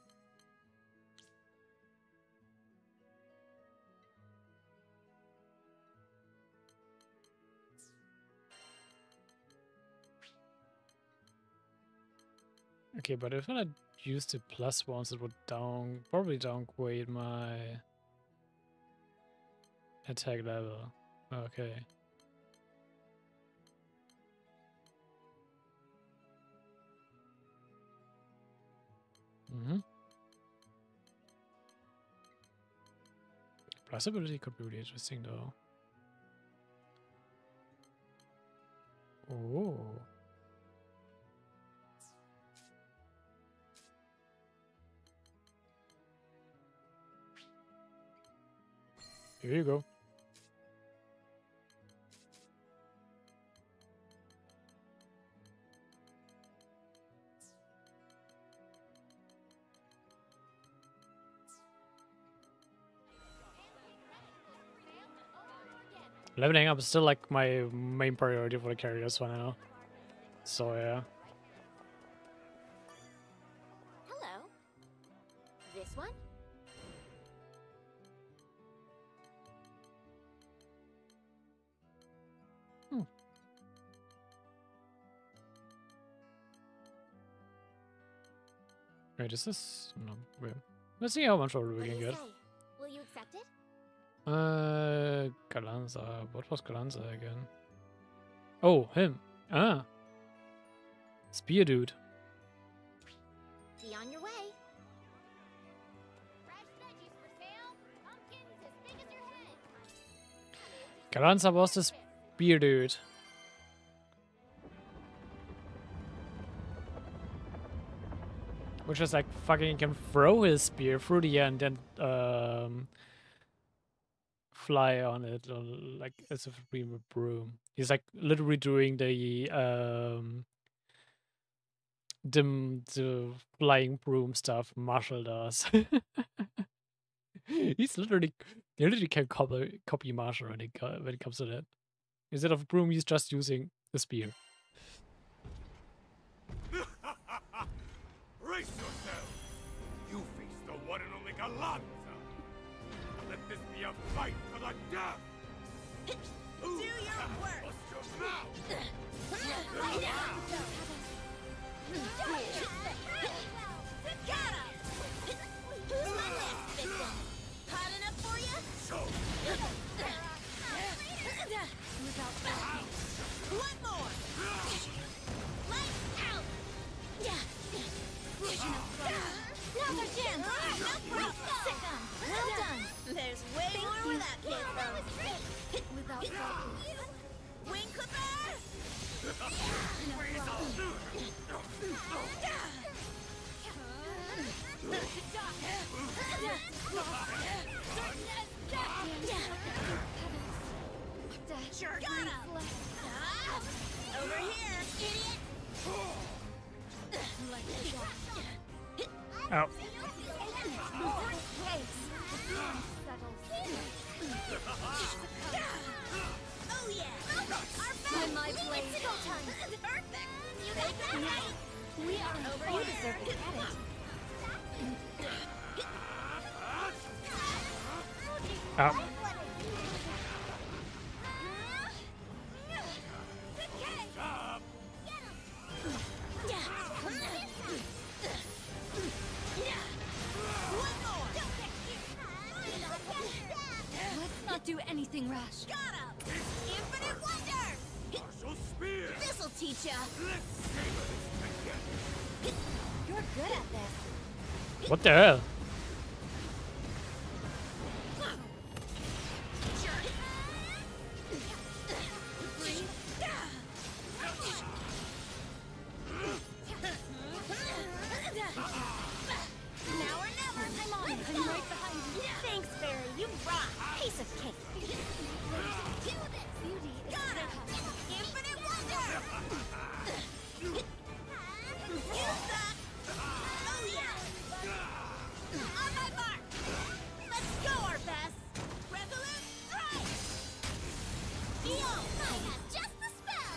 Speaker 1: Okay, but if I had used the plus ones, it would probably downgrade my attack level. Okay. Plus ability could be really interesting though. Oh. Here you go. Leveling up is still like my main priority for the characters for now. So yeah.
Speaker 2: Hello. This one?
Speaker 1: Wait, is this? No, wait. Let's see how much order we
Speaker 2: What do
Speaker 1: can
Speaker 2: you
Speaker 1: get.
Speaker 2: say? Will you accept it?
Speaker 1: Galanza. What was Galanza again? Oh, him. Ah. Spear dude.
Speaker 2: Be on your way. Fresh veggies for sale. Pumpkins as big as your head.
Speaker 1: Galanza was the spear dude. Which is like fucking can throw his spear through the air and then fly on it like as if it were a broom. He's like literally doing the flying broom stuff Marshall does. He literally can copy Marshall when it comes to that. Instead of a broom, he's just using the spear.
Speaker 7: Brace yourself! You face the one and only Galanza! Let this be a fight for the death!
Speaker 5: Do your work!
Speaker 7: Bust your mouth!
Speaker 5: Got him! Who's my next victim? Hot enough for you? One more! Lights out! Now's our chance! No problem! Well done! There's way more where that came from. Without Wing Clipper! Sure got him! Over here, idiot!
Speaker 1: Ow.
Speaker 5: Oh yeah! My blade. Perfect! You take that right! We are over here. You deserve to get it.
Speaker 1: Ow.
Speaker 2: Let's not do anything rash.
Speaker 5: Got him! Infinite Wonder!
Speaker 7: Martial spear!
Speaker 5: This'll teach ya!
Speaker 7: Let's savor this together!
Speaker 2: You're good at this.
Speaker 1: What the hell?
Speaker 5: Now or never! I'm on it! I'm right behind you! Thanks, Fairy! You rock! Piece of cake! Do this! Beauty is got him! Infinite Wonder! You suck! Oh yeah! On my mark! Let's go, our best! Resolute strike! Yo! I have just the spell!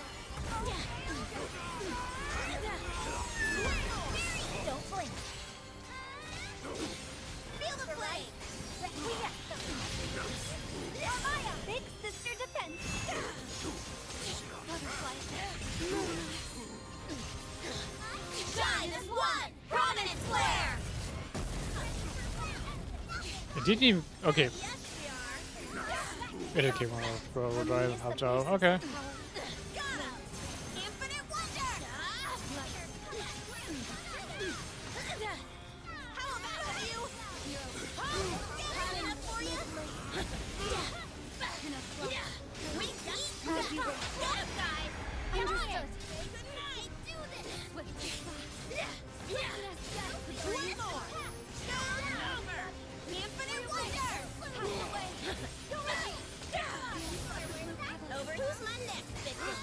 Speaker 5: Don't blink! Feel the flame! Maya! Big sister defense! Butterfly! Shine as one! Prominence flare!
Speaker 1: It didn't even. Okay,
Speaker 5: Yes, we are!
Speaker 1: it came out of drive. How to? Okay.
Speaker 5: Got him! Infinite Wonder! How about you? Hot enough for you? We got you. Get him, guys! Come on! Say goodnight! Do this! One more! Start over! Infinite Wonder! Over who's my next victim?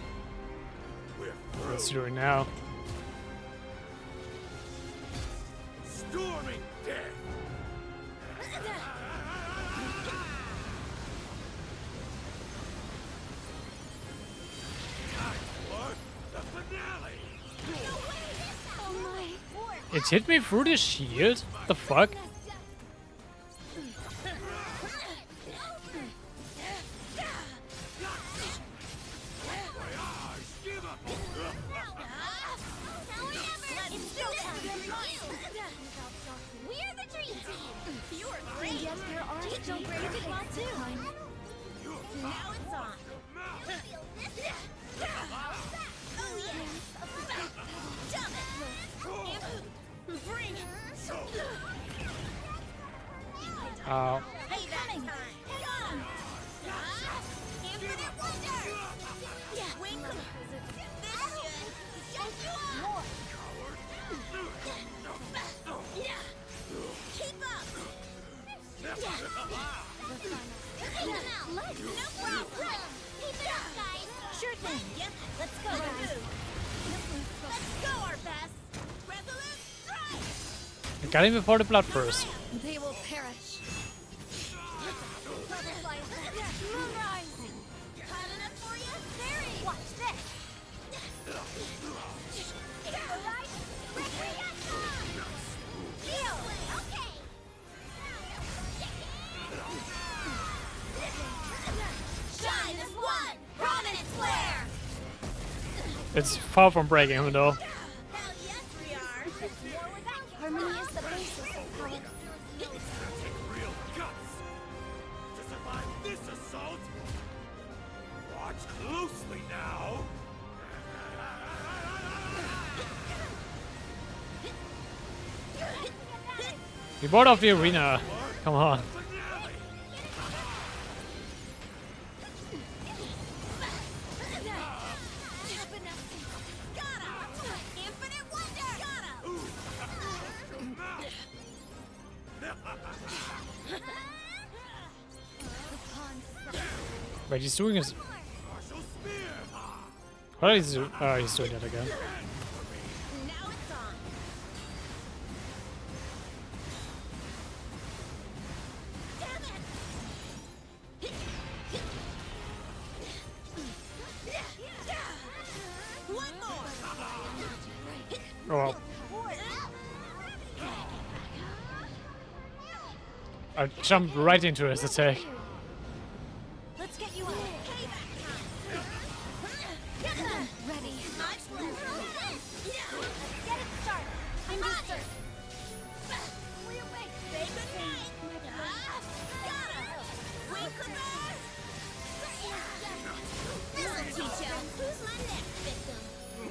Speaker 1: Let's do it now. It hit me through the shield? The fuck?
Speaker 2: We're the dream team! You are great! And yet there are still great takes too. Now it's on! Oh yeah! Dump it! Bring it!
Speaker 1: Ow.
Speaker 2: Payback time! Got him! Infinite wonder! Yeah, wing this should shut you up! Keep up! No problem! Keep it up, guys! Sure thing! Yep, let's go, guys! Let's go, our best! Resolute strike!
Speaker 1: I got him before the blood first.
Speaker 5: They will perish. Butterfly effect. Moonrise.
Speaker 2: Hot enough for you? Very! Watch this! It's the right recreation! Deal! Okay! Shine as one! Prominence flare!
Speaker 1: It's far from breaking him though.
Speaker 2: Hell yes we are!
Speaker 5: Harmony is the basis of power.
Speaker 7: Take real guts to survive this assault. Watch closely now.
Speaker 1: We board off the arena. Come on.
Speaker 7: Finale.
Speaker 2: Got him! Infinite wonder! Got him!
Speaker 1: Wait, he's doing his.
Speaker 7: Martial spear.
Speaker 1: What is he doing? Oh, he's doing it again.
Speaker 2: Now it's on! Damn it! One more!
Speaker 1: Oh well. I jumped right into his attack.
Speaker 5: Let's get you out.
Speaker 2: Payback time!
Speaker 5: Ready.
Speaker 2: Much less. Get it started! I'm on it! We're awake! Say goodnight! Got him! Wing clipper! This'll teach ya! Who's my next victim?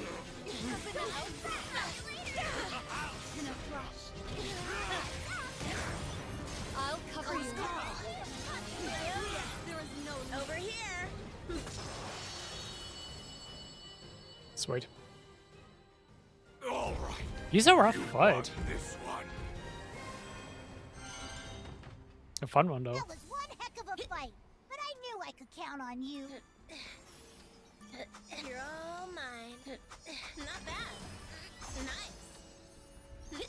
Speaker 5: In a flash. I'll cover you.
Speaker 2: There was no over here!
Speaker 1: Sweet.
Speaker 7: All right.
Speaker 1: He's a rough fight.
Speaker 7: This one.
Speaker 1: A fun one though.
Speaker 2: That was one heck of a fight, but I knew I could count on you. You're all mine. Not bad. Nice.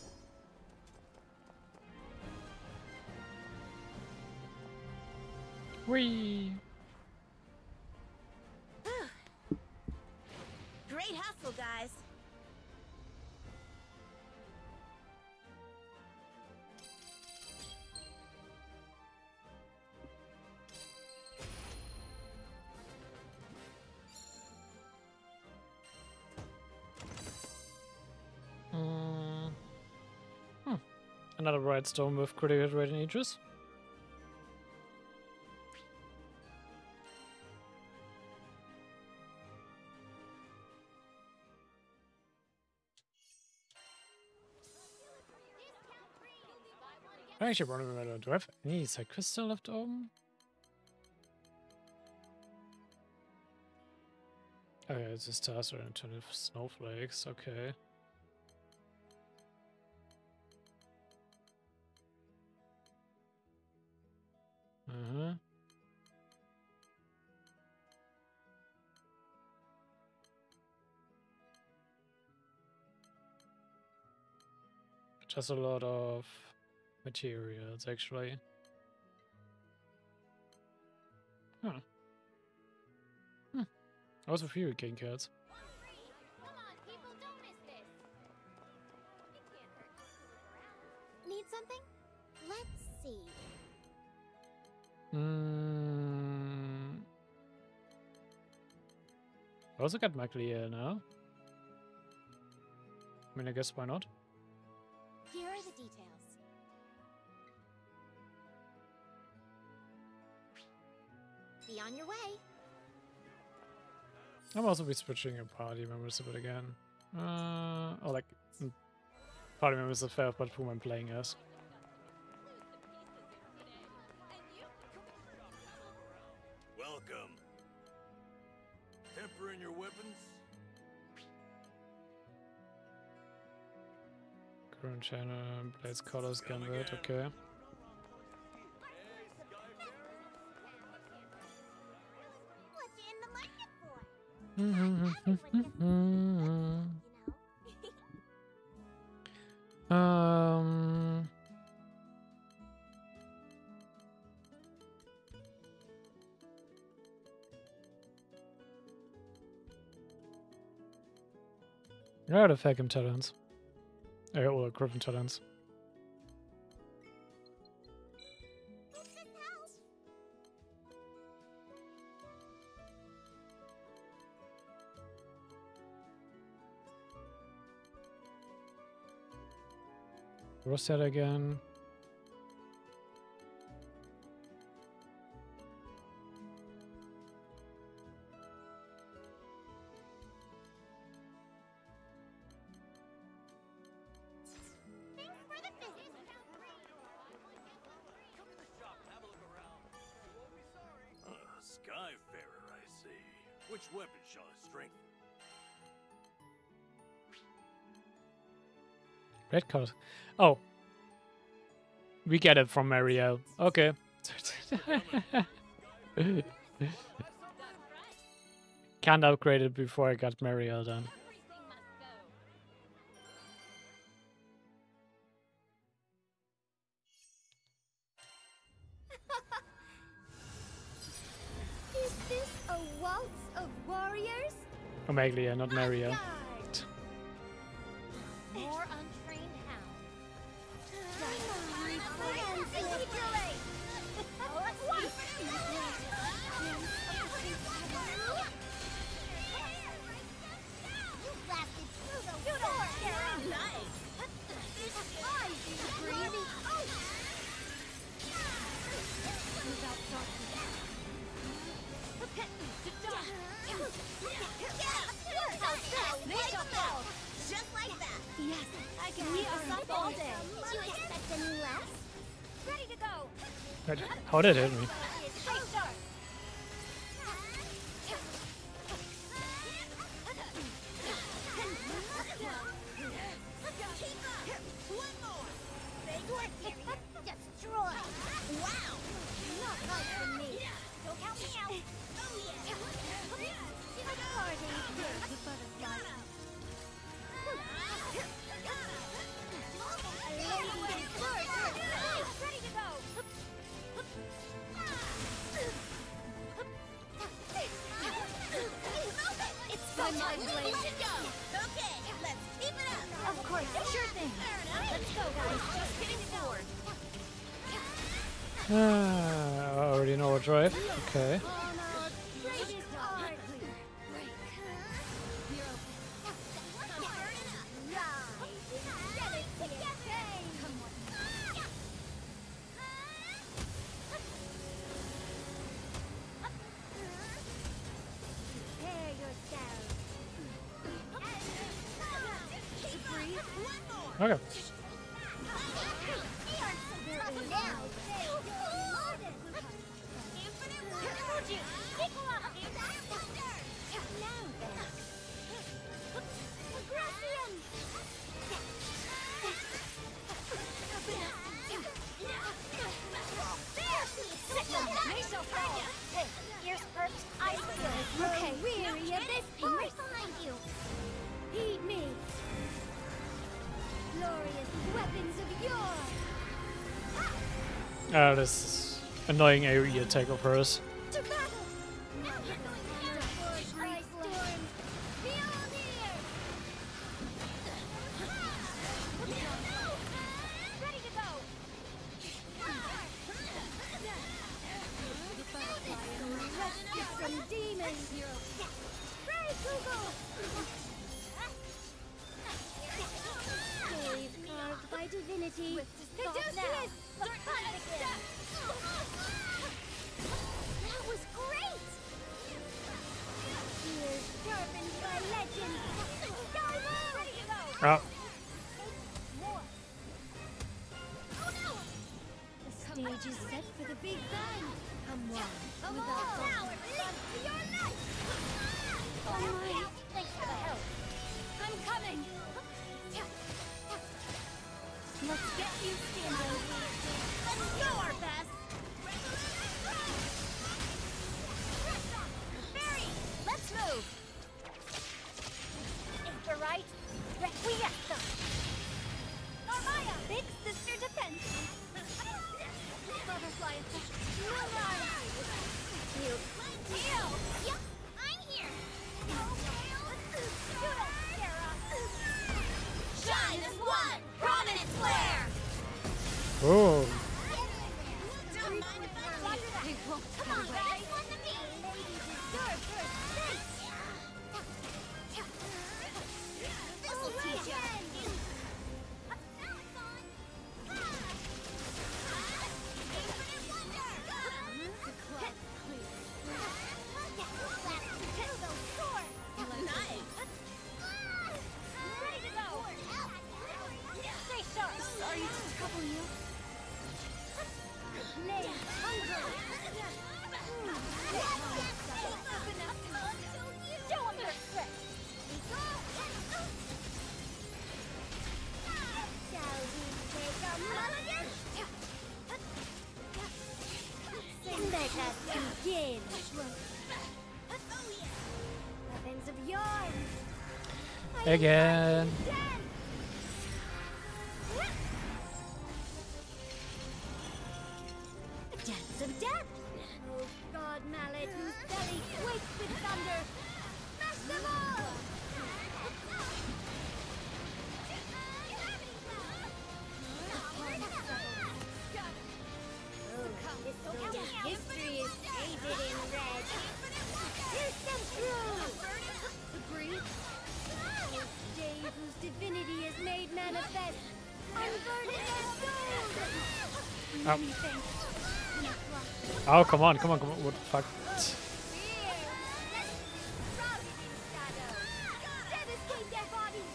Speaker 1: Whee!
Speaker 2: Great hustle, guys.
Speaker 1: Another bright stone with critical rate and Aegis. I actually wonder whether do I have any side quests still left open? Oh yeah, it's just task and 20 snowflakes, okay. Uh-huh. Just a lot of materials, actually. Huh. Also few king cards.
Speaker 2: Come on, people, don't miss this. It can't hurt see.
Speaker 1: I also got Maglia now. I mean, I guess why not?
Speaker 2: Here are the details. Be on your way.
Speaker 1: I'm also be switching your party members a bit again. Or like party members of fair, but whom I'm playing as.
Speaker 7: Welcome. Tempering your weapons?
Speaker 1: Current channel, Blades Colors, Gambit, okay.
Speaker 2: What you in the market for? Everyone gets you know.
Speaker 1: Yeah, the Fagum talents. Or Griffin talents.
Speaker 2: Who's this house?
Speaker 1: What's that again?
Speaker 2: Thanks for the visit.
Speaker 7: Skyfarer, I see. Which weapon shall I strengthen?
Speaker 1: Red colors. Oh. We get it from Mario. Okay. Can't upgrade it before I got Mario done.
Speaker 2: Is this a waltz of warriors?
Speaker 1: Oh, Maglia, not Mario.
Speaker 2: More untrained hounds. You blasted through the door. Nice. This eye is breathing. Without just like that. Yes, I can. We are up all day. Did you expect any less? Ready to go.
Speaker 1: How did it hit me?
Speaker 2: Great start. Keep up. One more. Big work, Harriet. Destroy. Wow. Not right for me. Don't count me out. Oh yeah. Give it a party. There's the butterfly. Ready to go. It's fun, my blade. Let's go. Okay, let's keep it up. Of course, sure thing. Let's go, guys. Just getting forward.
Speaker 1: I already know what drive. Okay. Okay.
Speaker 2: Okay, weary of this part. Right behind you. Heed me. Glorious weapons of yore.
Speaker 1: This annoying AoE attack of hers.
Speaker 2: To battle. Now you're going to have a great storm. Beyond here. Ready to go.
Speaker 5: coming! Great, Google! Cave carved by divinity. Caduceus! The fun begins! That was great! Spears sharpened by legend. Ready to go!
Speaker 1: Oh.
Speaker 5: The stage is set for the big bang. Come on, without power, live for your life. Oh my! Thanks for the help. I'm coming. Let's get you standing. Let's go, our best. Barry, let's move. Anchor right. Requiescat. Normaya, big sister defense. Butterfly effect. You. Yep, I'm here. Shine as one. Prominent flare.
Speaker 1: Oh.
Speaker 5: Don't mind if I do that. Come on, guys. Let them be. Ladies deserve first place. This'll teach ya. Now it's on. Infinite wonder. Nice. Ready to go. Stay sharp. Sorry to trouble you. Lay hunger. Show 'em your strength. Shall we take a mulligan? Let us begin. Weapons of yarn.
Speaker 1: Again.
Speaker 5: Dance of death. Oh God, mallet, whose belly quakes with thunder. Smash them all. History is painted in red. Pierce them through. Agree. Dave, whose divinity is made manifest. Unburden their souls.
Speaker 1: Oh. Oh, come on, come on, come on. What the fuck?
Speaker 5: Devastate their bodies.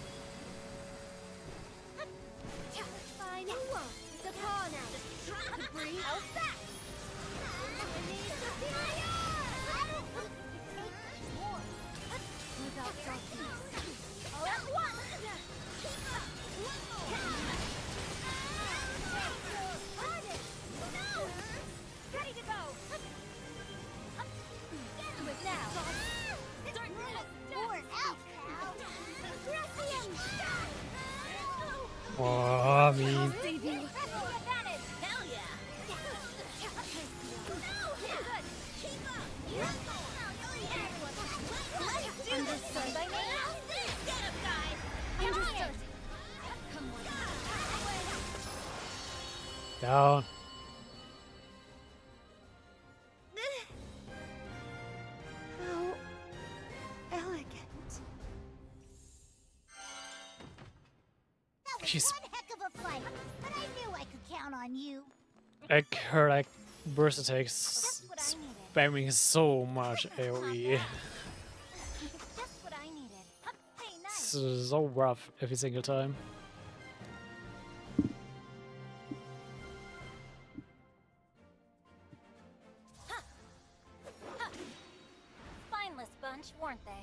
Speaker 5: Final one is upon us. Debris. How's that? Without darkness. All at once. Ready to go. Do it now. More out, pal.
Speaker 1: Oh, I mean.
Speaker 5: Save you. Hell yeah. Good. Keep up. Understood by me. Get up, guys. Understood. Come on.
Speaker 1: Down.
Speaker 5: How elegant.
Speaker 2: That was
Speaker 1: She's-
Speaker 2: one heck of a fight, but I knew I could count on you.
Speaker 1: Like her like burst attacks
Speaker 2: That's what I needed.
Speaker 1: spamming so much AoE.
Speaker 2: It's just what I needed. Hey, nice.
Speaker 1: It's so rough every single time.
Speaker 2: Spineless bunch, weren't they?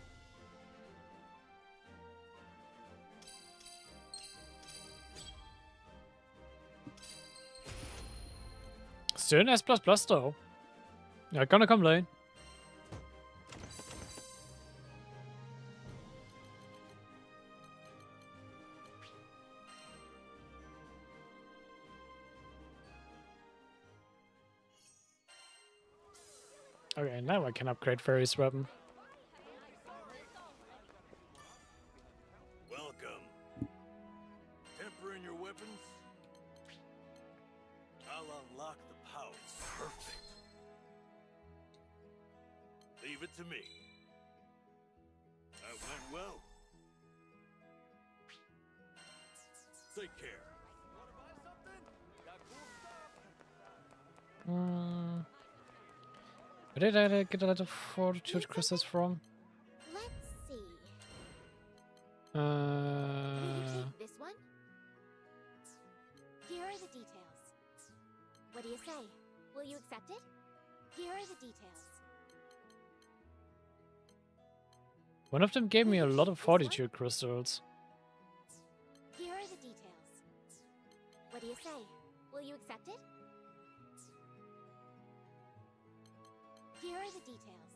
Speaker 1: Still an S++ though. Not gonna complain. Okay, now I can upgrade Fairy's weapon.
Speaker 7: Welcome. Temper in your weapons? I'll unlock the power. Perfect. leave it to me. That went well. Take care. Wanna buy something? Got cool stuff.
Speaker 1: Where did I get a lot of fortitude crystals from?
Speaker 2: Let's see.
Speaker 1: Uh,
Speaker 2: Will you take this one? Here are the details. What do you say? Will you accept it? Here are the details.
Speaker 1: one of them gave me a lot of fortitude crystals.
Speaker 2: Here are the details. What do you say? Will you accept it? Here are the details.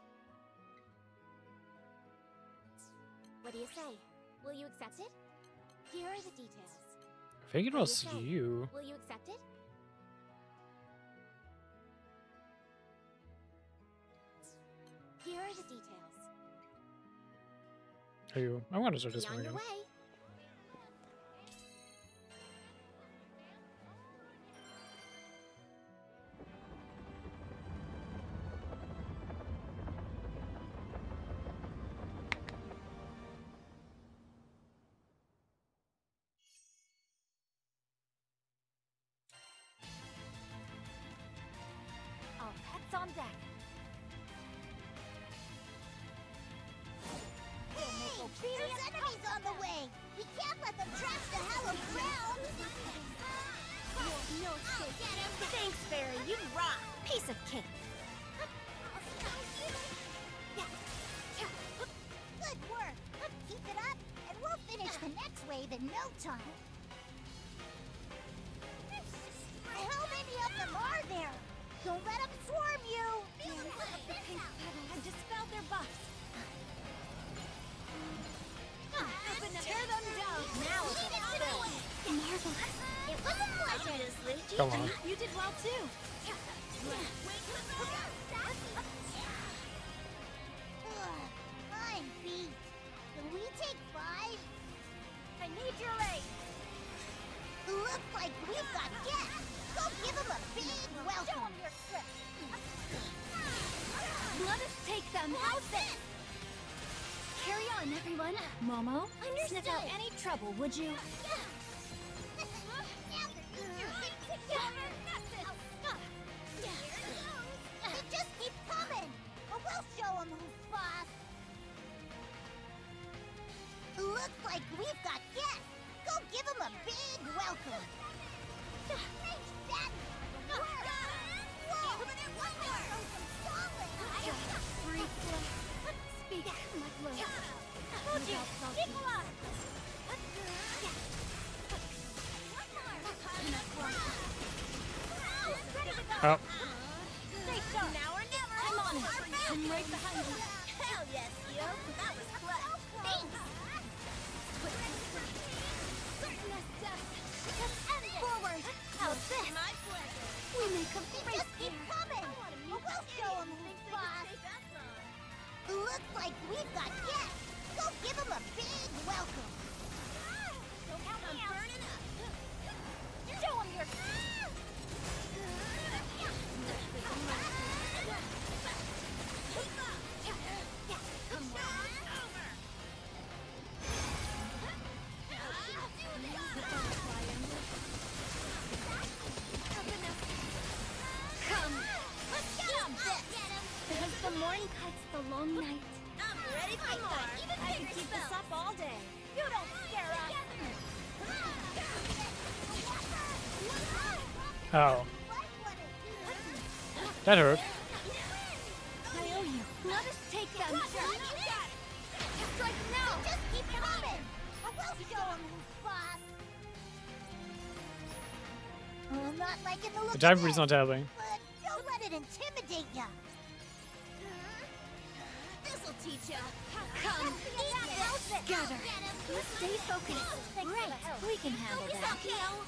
Speaker 2: What do you say? Will you accept it? Here are the details.
Speaker 1: I think it
Speaker 2: What do
Speaker 1: was
Speaker 2: you say?
Speaker 1: you.
Speaker 2: Will you accept it? Here are the details.
Speaker 1: Are you? I'm gonna try this
Speaker 2: Be
Speaker 1: one
Speaker 2: on your
Speaker 1: again.
Speaker 2: way. All pets on deck. There's enemies on the way! We can't let them trash the hallowed ground! No escape. Thanks, Barry. You rock! Piece of cake. Good work! Keep it up, and we'll finish the next wave in no time. How many of them are there? Don't let them swarm you! The pink petal has dispelled their buffs. Tear them down! Now it's a marvelous. It was a pleasure.
Speaker 1: Come on.
Speaker 2: You did well too. I'm beat. Can we take 5? I need your aid. Looks like we've got guests. Go give them a big welcome. Show them your trick. Let us take them. How's this? Carry on, everyone. Momo, sniff out any trouble, would you? Just keep coming, or we'll show them who's boss. Looks like we've got guests. Go give them a big welcome. Speak, my lord. Told you, Nicola!
Speaker 1: Oh.
Speaker 2: Stay so now or never. I'm on it. I'm right behind you. Hell yes, yo. That was clutch. Thanks. Forward. How's this? My pleasure. We make a break. Just keep coming. We'll show them who's boss. Looks like we've got guests. Go give them a big welcome. Don't count on burning up. Show them your... The morning cuts the long night. I'm ready for more. I can keep this up all day. You don't scare us.
Speaker 1: Oh. That hurt.
Speaker 2: I owe you. Let us take them. Strike now. Just keep coming. I will show them who's boss. I'm not liking the look
Speaker 1: The time freeze not helping.
Speaker 2: but don't let it intimidate ya. This'll teach ya. Come, gather. Stay focused. Great, we can handle that.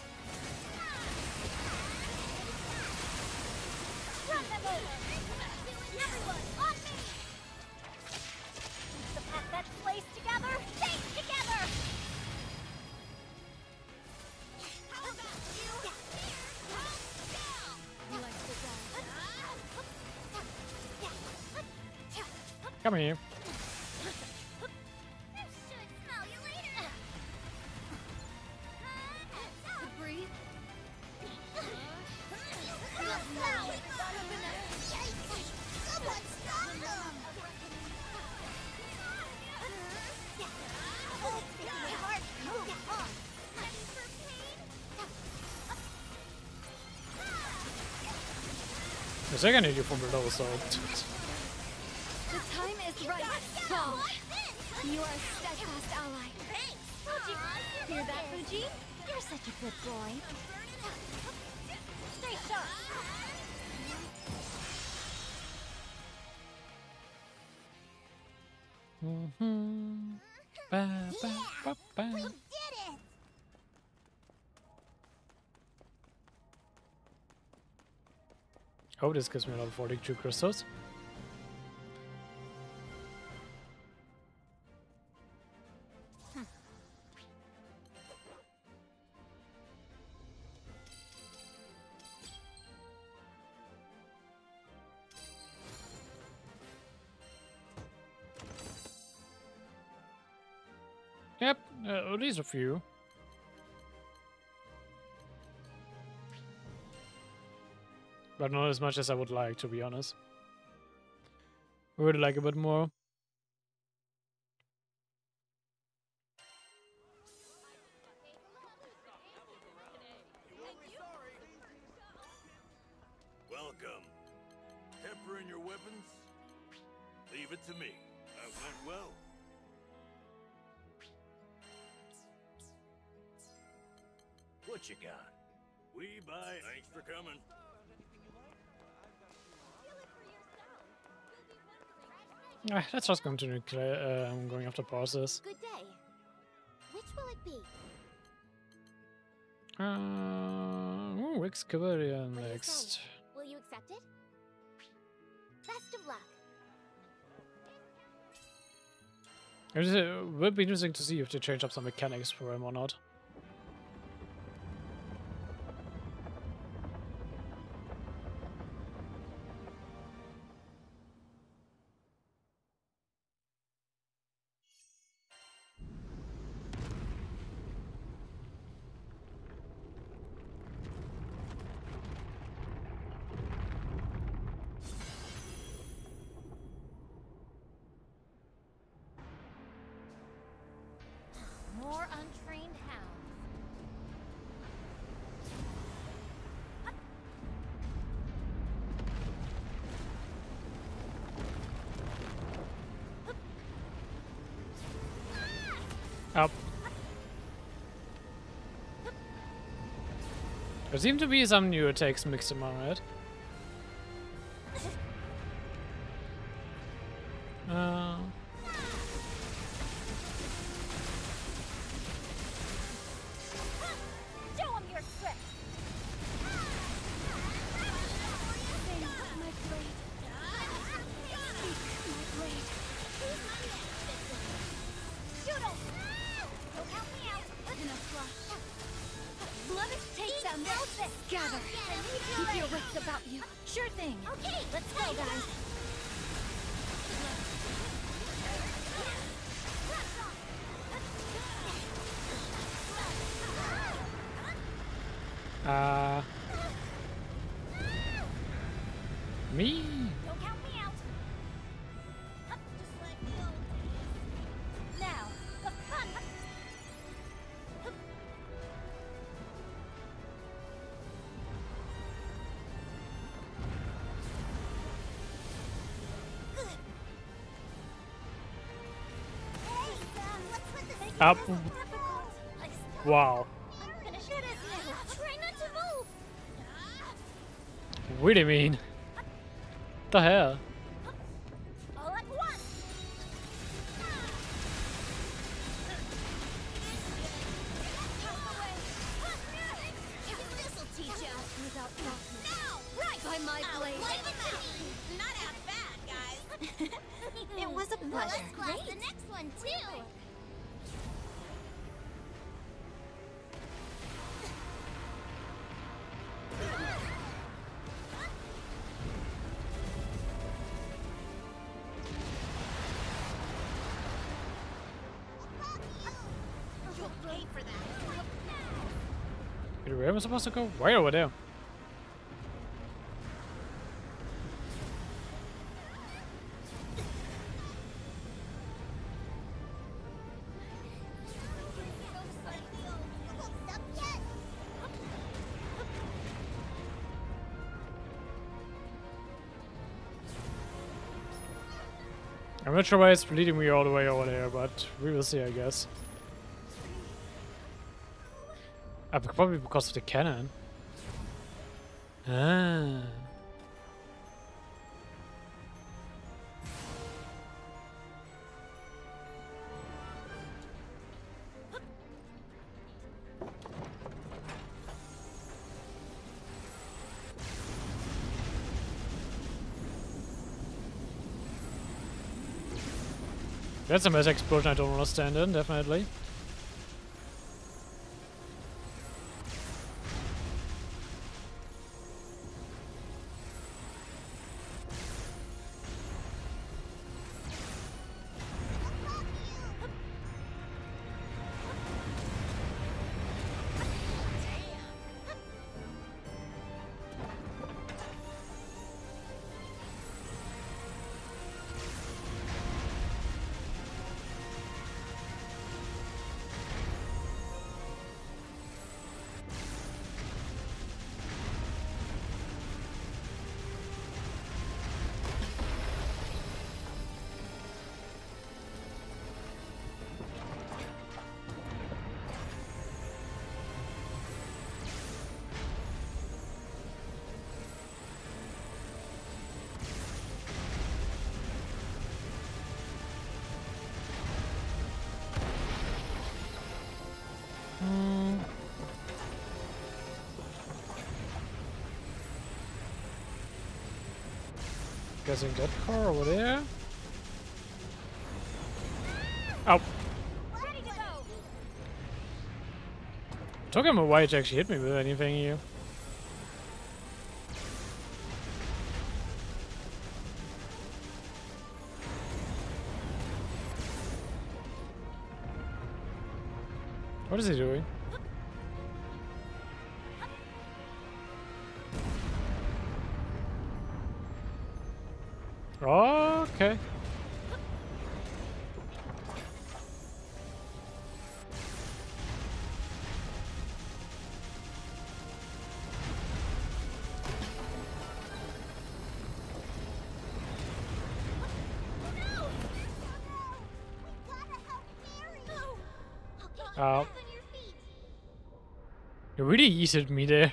Speaker 2: Run them over. Everyone, on me. The pack that plays together, stays together. How about you? Like the
Speaker 1: Come here.
Speaker 2: Should smell you later.
Speaker 5: Breathe.
Speaker 2: Someone stop them! Oh, it's my heart. Move on. Ready for pain?
Speaker 1: The second hit you from below, so
Speaker 5: The time is right. Fall. You are a steadfast ally.
Speaker 2: Thanks.
Speaker 5: Hear that, Fuji?
Speaker 2: You're such a good boy. Stay sharp.
Speaker 1: Ba, ba, ba, ba.
Speaker 2: We did it!
Speaker 1: Oh, this gives me another 42 crystals. Yep, at least a few. But not as much as I would like, to be honest. I would like a bit more.
Speaker 7: Welcome. Tempering your weapons? Leave it to me. That went well. What you got? We buy. Thanks for coming.
Speaker 1: Let's just continue going after bosses.
Speaker 2: Good day. Which will it be?
Speaker 1: Rick's Cavalier
Speaker 2: What do you
Speaker 1: next.
Speaker 2: say? Will you accept it? Best of luck.
Speaker 1: It would be interesting to see if they change up some mechanics for him or not.
Speaker 2: More untrained hounds.
Speaker 1: Up. There seem to be some new attacks mixed among it.
Speaker 2: Show 'em your trick.
Speaker 5: My blade. My blade.
Speaker 2: Shoot 'em. Don't help me out.
Speaker 5: In a flash. Let us take them.
Speaker 2: This.
Speaker 5: Gather. Keep your wits about you. Sure thing.
Speaker 2: Okay, let's go, guys.
Speaker 1: Me?
Speaker 2: Don't count me out. Just let go. Now, the fun. Hey, what's with this?
Speaker 1: Up.
Speaker 2: Difficult.
Speaker 1: Wow.
Speaker 2: I'm gonna shoot it now. Try not to move.
Speaker 1: Really mean. The hell?
Speaker 2: All at once. This'll teach ya.
Speaker 5: Without softness.
Speaker 2: Now, right
Speaker 5: By my blade.
Speaker 2: Not as bad, guys.
Speaker 5: It was a pleasure.
Speaker 2: Well, let's class the next one too.
Speaker 1: where am I supposed to go? Right over there. I'm not sure why it's leading me all the way over there, but we will see, I guess. Probably because of the cannon. Ah. That's a mass explosion I don't want to stand in, definitely. Guessing that car over there. Oh.
Speaker 5: Ready to go.
Speaker 1: Took him a while to actually hit me with anything here. What is he doing? Oh, okay. Oh. You really eased me there.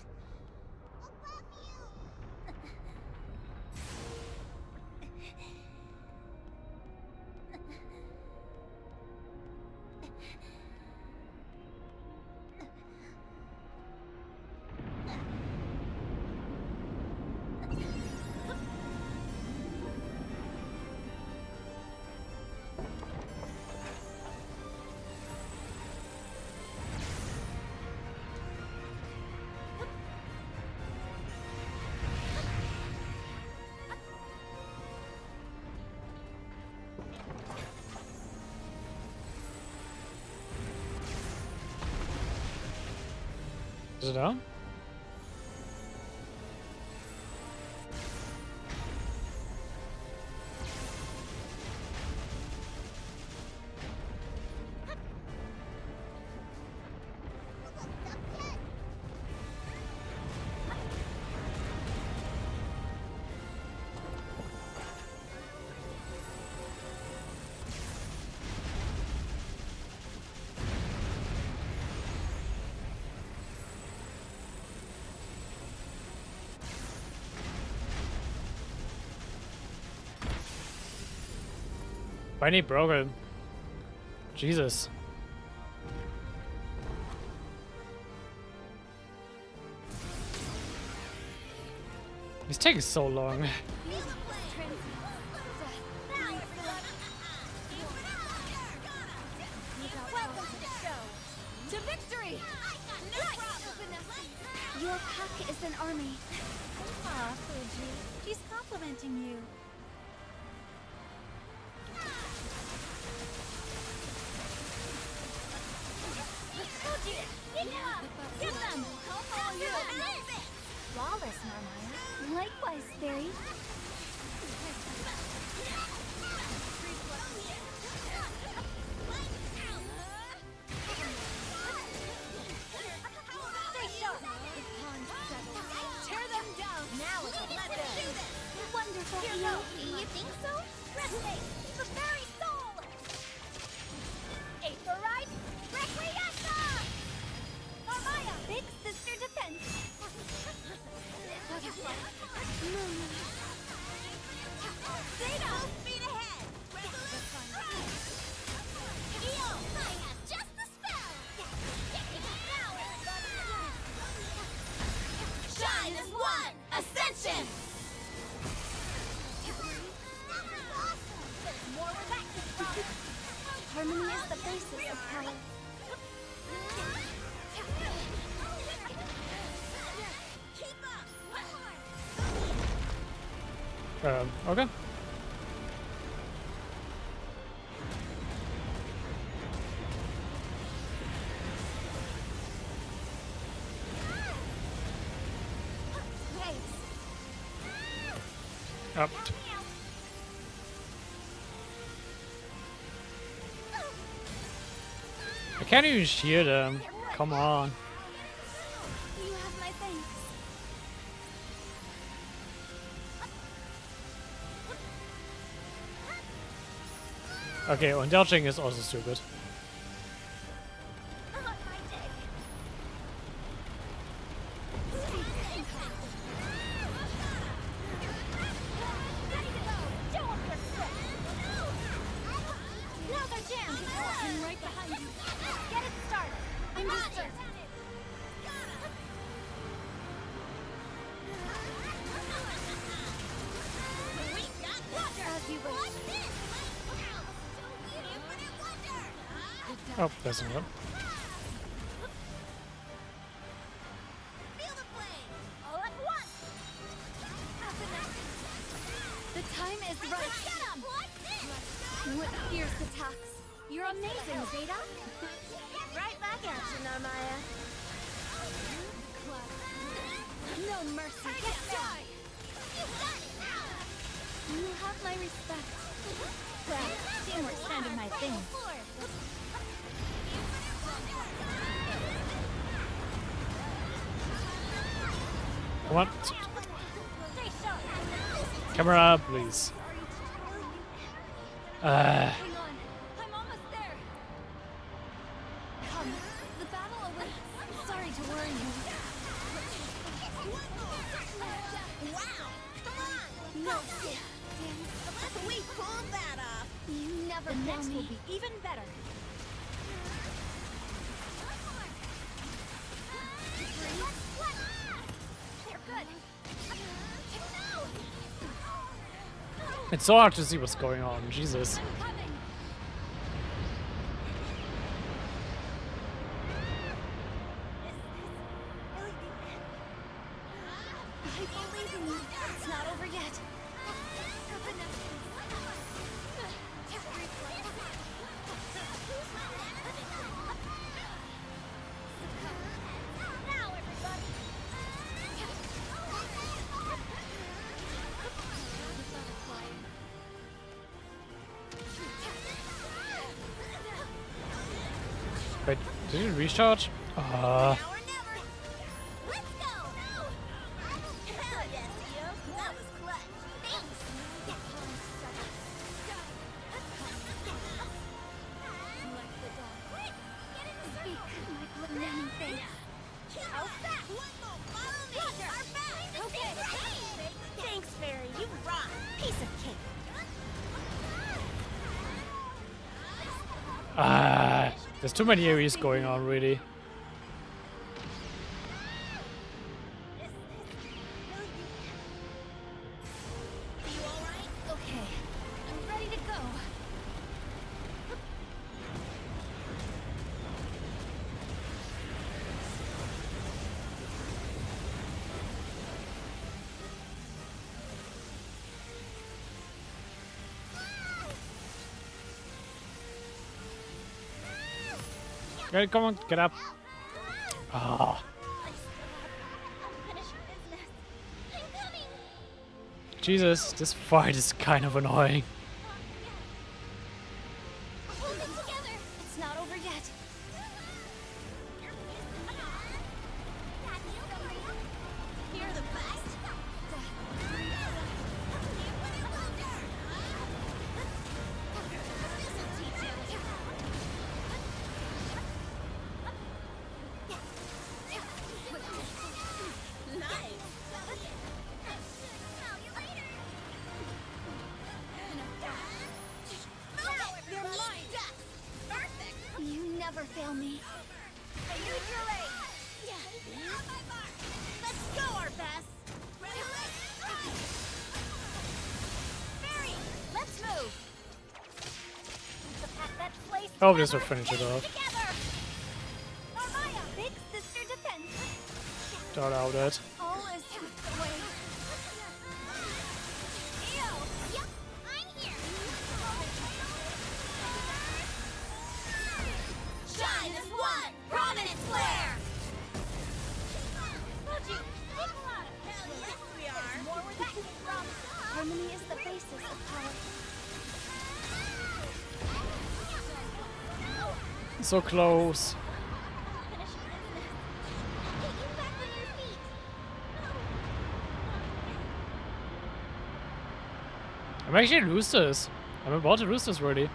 Speaker 1: Is it down? Finally broken. Jesus. He's taking so long.
Speaker 5: To victory! Your pack is an army. Aw, Fuji. She's complimenting you. Fuji! Get them!
Speaker 2: think so? Resonate! The very soul! Aetherite! Requiesca! Amaya! Big sister defense! Butterfly! Zeta! Full speed ahead! Resolute! Eo! I have just the spell! Now, everybody! Shine as one! Ascension! There's more where that came from! Harmony is the basis of power. Keep up!
Speaker 1: Okay. Up. I can't even shield him. Come on.
Speaker 2: You have my thanks.
Speaker 1: Okay, and dodging is also stupid.
Speaker 2: On my day. Ready to go. Don't perfect. Now they're jammed. I'm right behind you. Get it started. Understood. As you wish.
Speaker 1: Oh, there's one.
Speaker 2: Feel the flame. All at once. The time is right. With fierce attacks. You're amazing, Zeta. Right back at you, Narmaya. No mercy. Get down. You have my respect. Well, teamwork's kind of my thing.
Speaker 1: What? Camera, please.
Speaker 2: Hang on. I'm almost there. Come. The battle awaits. Sorry to worry you. Wow! Come on! No. We pulled that off. You never the next will be even better. They're good.
Speaker 1: It's so hard to see what's going on. Jesus.
Speaker 2: I'm coming. I believe in you. It's not over yet. Now, everybody.
Speaker 1: Wait, did it recharge?
Speaker 2: Now or never. Let's go. Hell yes, Eo. That was clutch. Thanks. Like the dog. Quick, get in the circle. Speak my blaming face. How's that? One more. Follow me. Our back. Okay. Thanks, Fairy. You rock. Piece of cake.
Speaker 1: There's too many areas going on, really.
Speaker 2: You alright? Okay. I'm ready to go.
Speaker 1: Okay, come on, get up. Ah,
Speaker 2: Unfinished business. I'm coming.
Speaker 1: Jesus, this fight is kind of annoying.
Speaker 2: Hold it together. It's not over yet. You're the best.
Speaker 5: fail me. I knew you're right. Let's go, our best. Barry, let's move. The pack that plays
Speaker 1: Oh, this will finish it off.
Speaker 5: together. Narmaya, big sister defense.
Speaker 1: Doubt it.
Speaker 5: All is half the way. Yep, I'm here. Shine as one, prominent flare. Hell yes, we are. More where that came from. Harmony is the basis of power.
Speaker 1: So close. I'm actually lose this. I'm about to lose this already.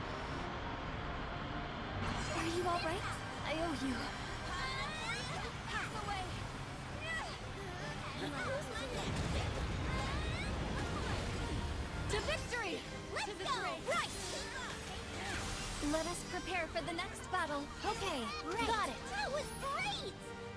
Speaker 5: Are you all right? I owe you. Pass away. To victory! Let's go! Right! Let us prepare for the next battle. Okay, got it. That was great!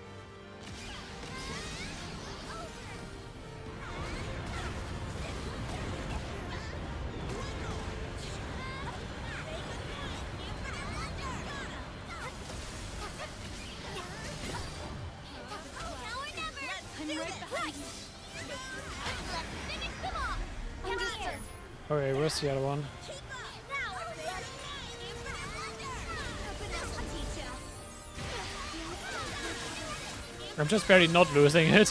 Speaker 5: I'm right behind you. Let's finish them off. Understood.
Speaker 1: Okay, where's the other one?
Speaker 5: Now, everybody. This will teach ya.
Speaker 1: I'm just barely not losing it.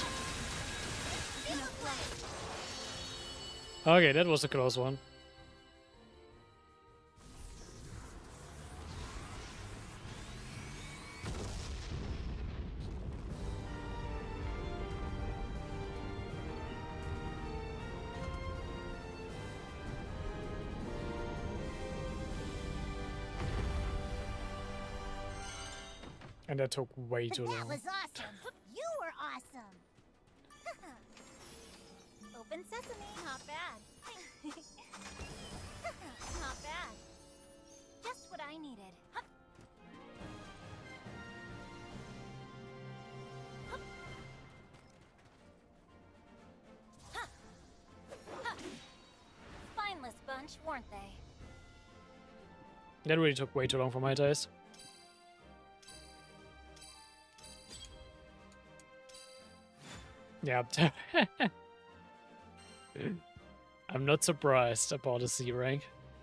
Speaker 1: Okay, that was a close one. And that took way too
Speaker 2: That
Speaker 1: long.
Speaker 2: was awesome. You were awesome. Open sesame. Not bad. Not bad. Just what I needed. Hup. Hup. Huh. Huh. Spineless bunch, weren't they?
Speaker 1: That really took way too long for my taste. Yeah. I'm not surprised about a C rank.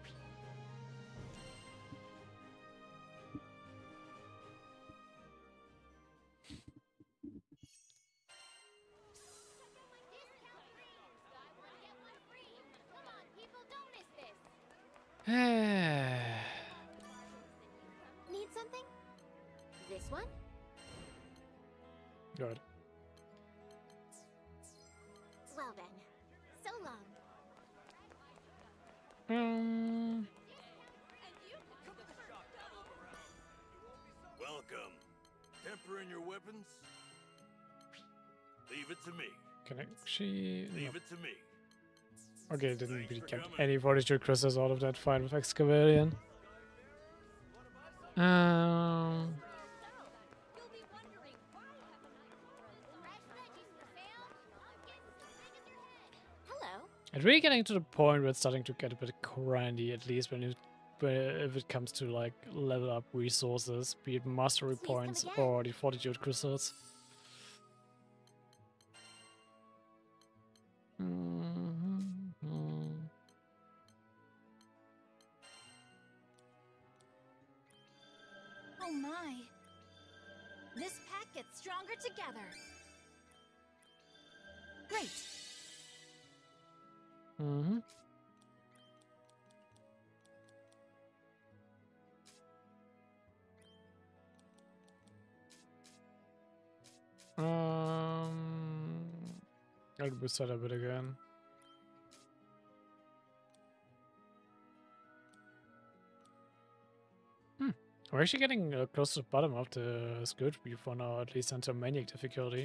Speaker 2: Need something? This one?
Speaker 1: Good.
Speaker 2: Well then, so long.
Speaker 7: Welcome. Tempering your weapons? Leave it to me.
Speaker 1: Can I actually... No.
Speaker 7: Leave it to me.
Speaker 1: Okay, didn't really get any fortitude crystals out of that fight with Excavalion.
Speaker 2: Hello.
Speaker 1: It's really getting to the point where it's starting to get a bit grindy, at least when if it comes to like level up resources, be it mastery points or the fortitude crystals.
Speaker 5: Oh my. This pack gets stronger together. Great.
Speaker 1: I'll boost that a bit again. We're actually getting close to the bottom of the skill tree for now, at least until Maniac difficulty.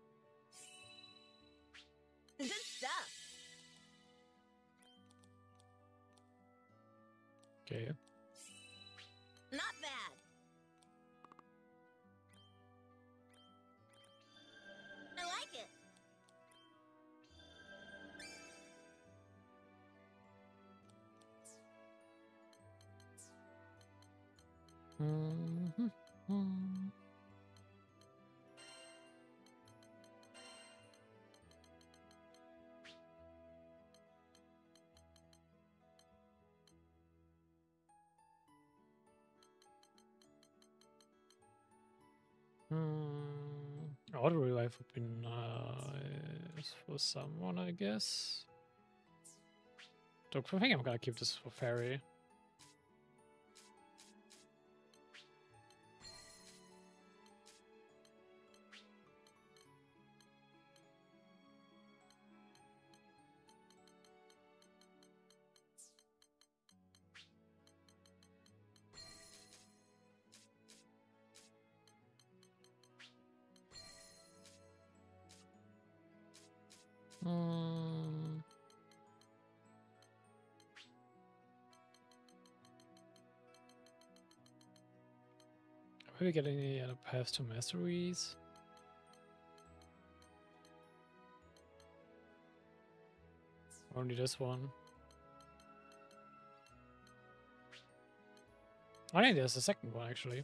Speaker 6: Good stuff.
Speaker 1: Okay.
Speaker 6: Not bad. I like it.
Speaker 1: Auto revive would be nice for someone, I guess. I think I'm gonna keep this for Fairy. Are we getting any other paths to masteries? Only this one. I think there's a second one actually.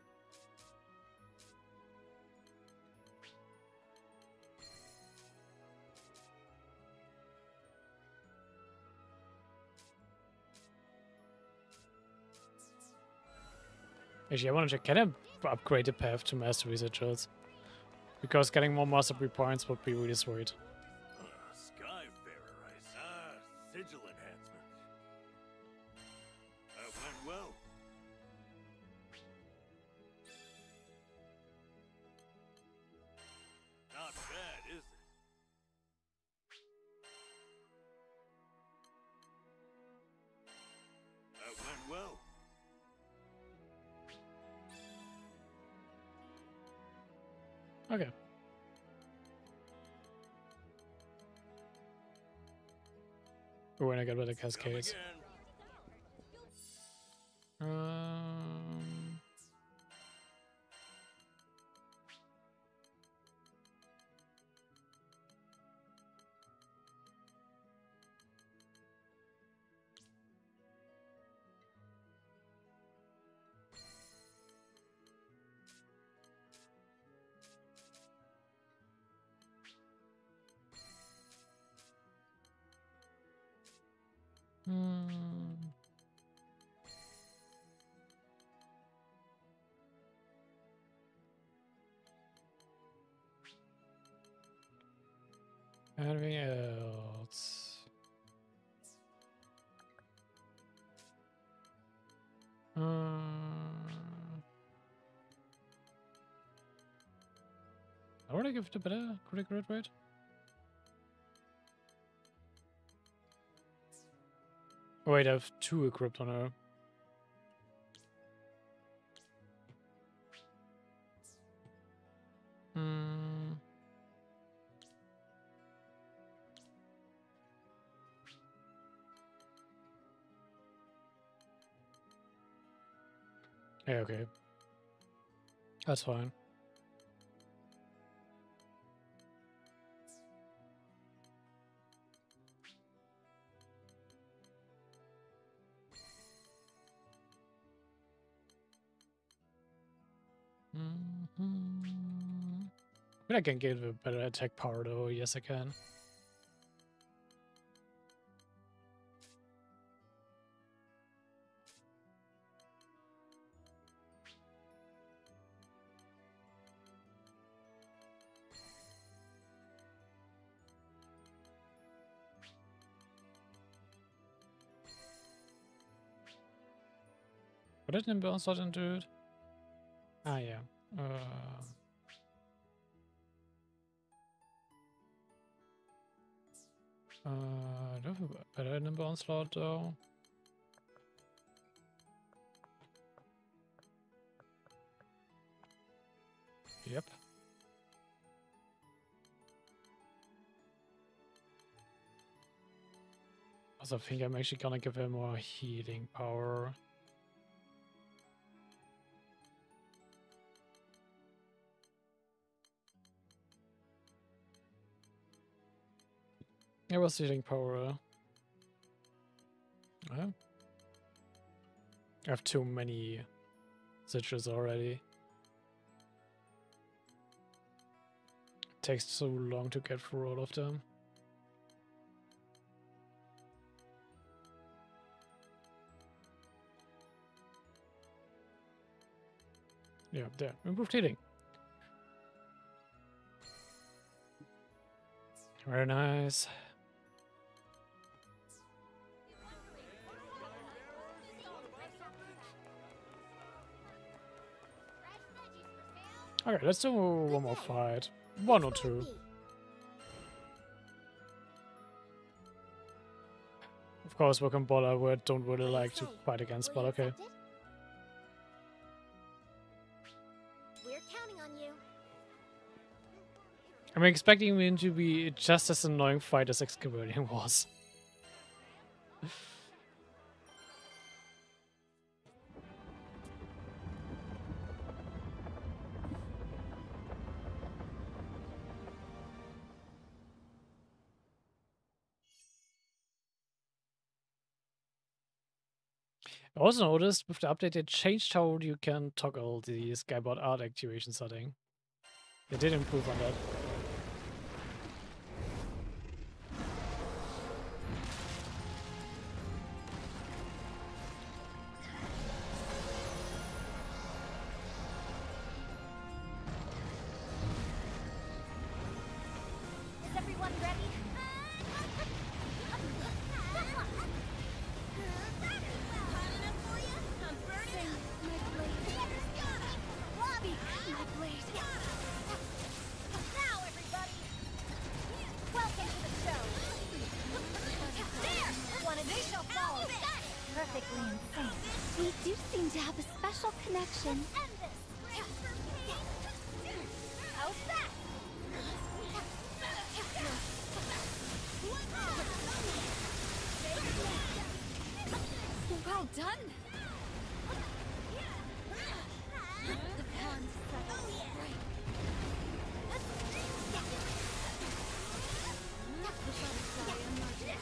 Speaker 1: Actually, I want to check, can I upgrade the path to master researchers? Because getting more mastery points would be really sweet.
Speaker 7: Skyfarer, I saw. Sigil enhancement. That went well. Not bad, is it? That went well.
Speaker 1: Okay. We're gonna get rid of cascades. Anything else? I want to give it a better critical hit rate. Oh, wait, I have 2 equipped on her. Yeah, okay. That's fine. But I can give a better attack power though, yes I can. What did Nimble Onslaught into it? Ah, yeah. Do I have a better Nimble Onslaught though? Yep. Also, I think I'm actually gonna give him more healing power. It was healing power. I have too many stitches already. It takes so long to get through all of them. Yeah, there. Improved healing. Very nice. Okay, let's do one more fight. One or two. Of course, Wokembola we don't really like to fight against, but okay.
Speaker 2: We're counting on you.
Speaker 1: I'm expecting him to be just as annoying fight as Excavating was. I also noticed with the update they changed how you can toggle the Skybot art activation setting. They did improve on that.
Speaker 2: Is everyone ready?
Speaker 5: Perfectly insane. We do seem to have a special connection.
Speaker 2: How's that?
Speaker 5: Well done. The pawns settled. Right. The butterfly emerges.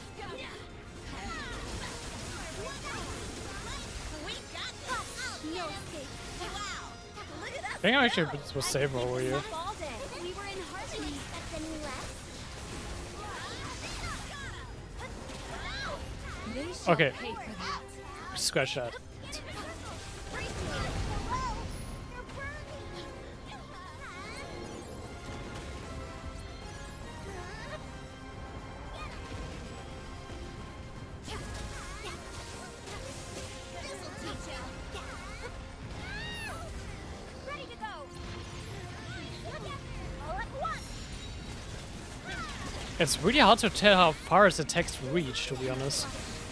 Speaker 5: No escape. Wow. Look at us.
Speaker 1: I think I actually was safer over you.
Speaker 5: All day. We were in harmony. They shall
Speaker 1: Okay.
Speaker 5: pay for that.
Speaker 1: Scratch that.
Speaker 2: Ready to go. All at once.
Speaker 1: It's really hard to tell how far his attacks reach, to be honest.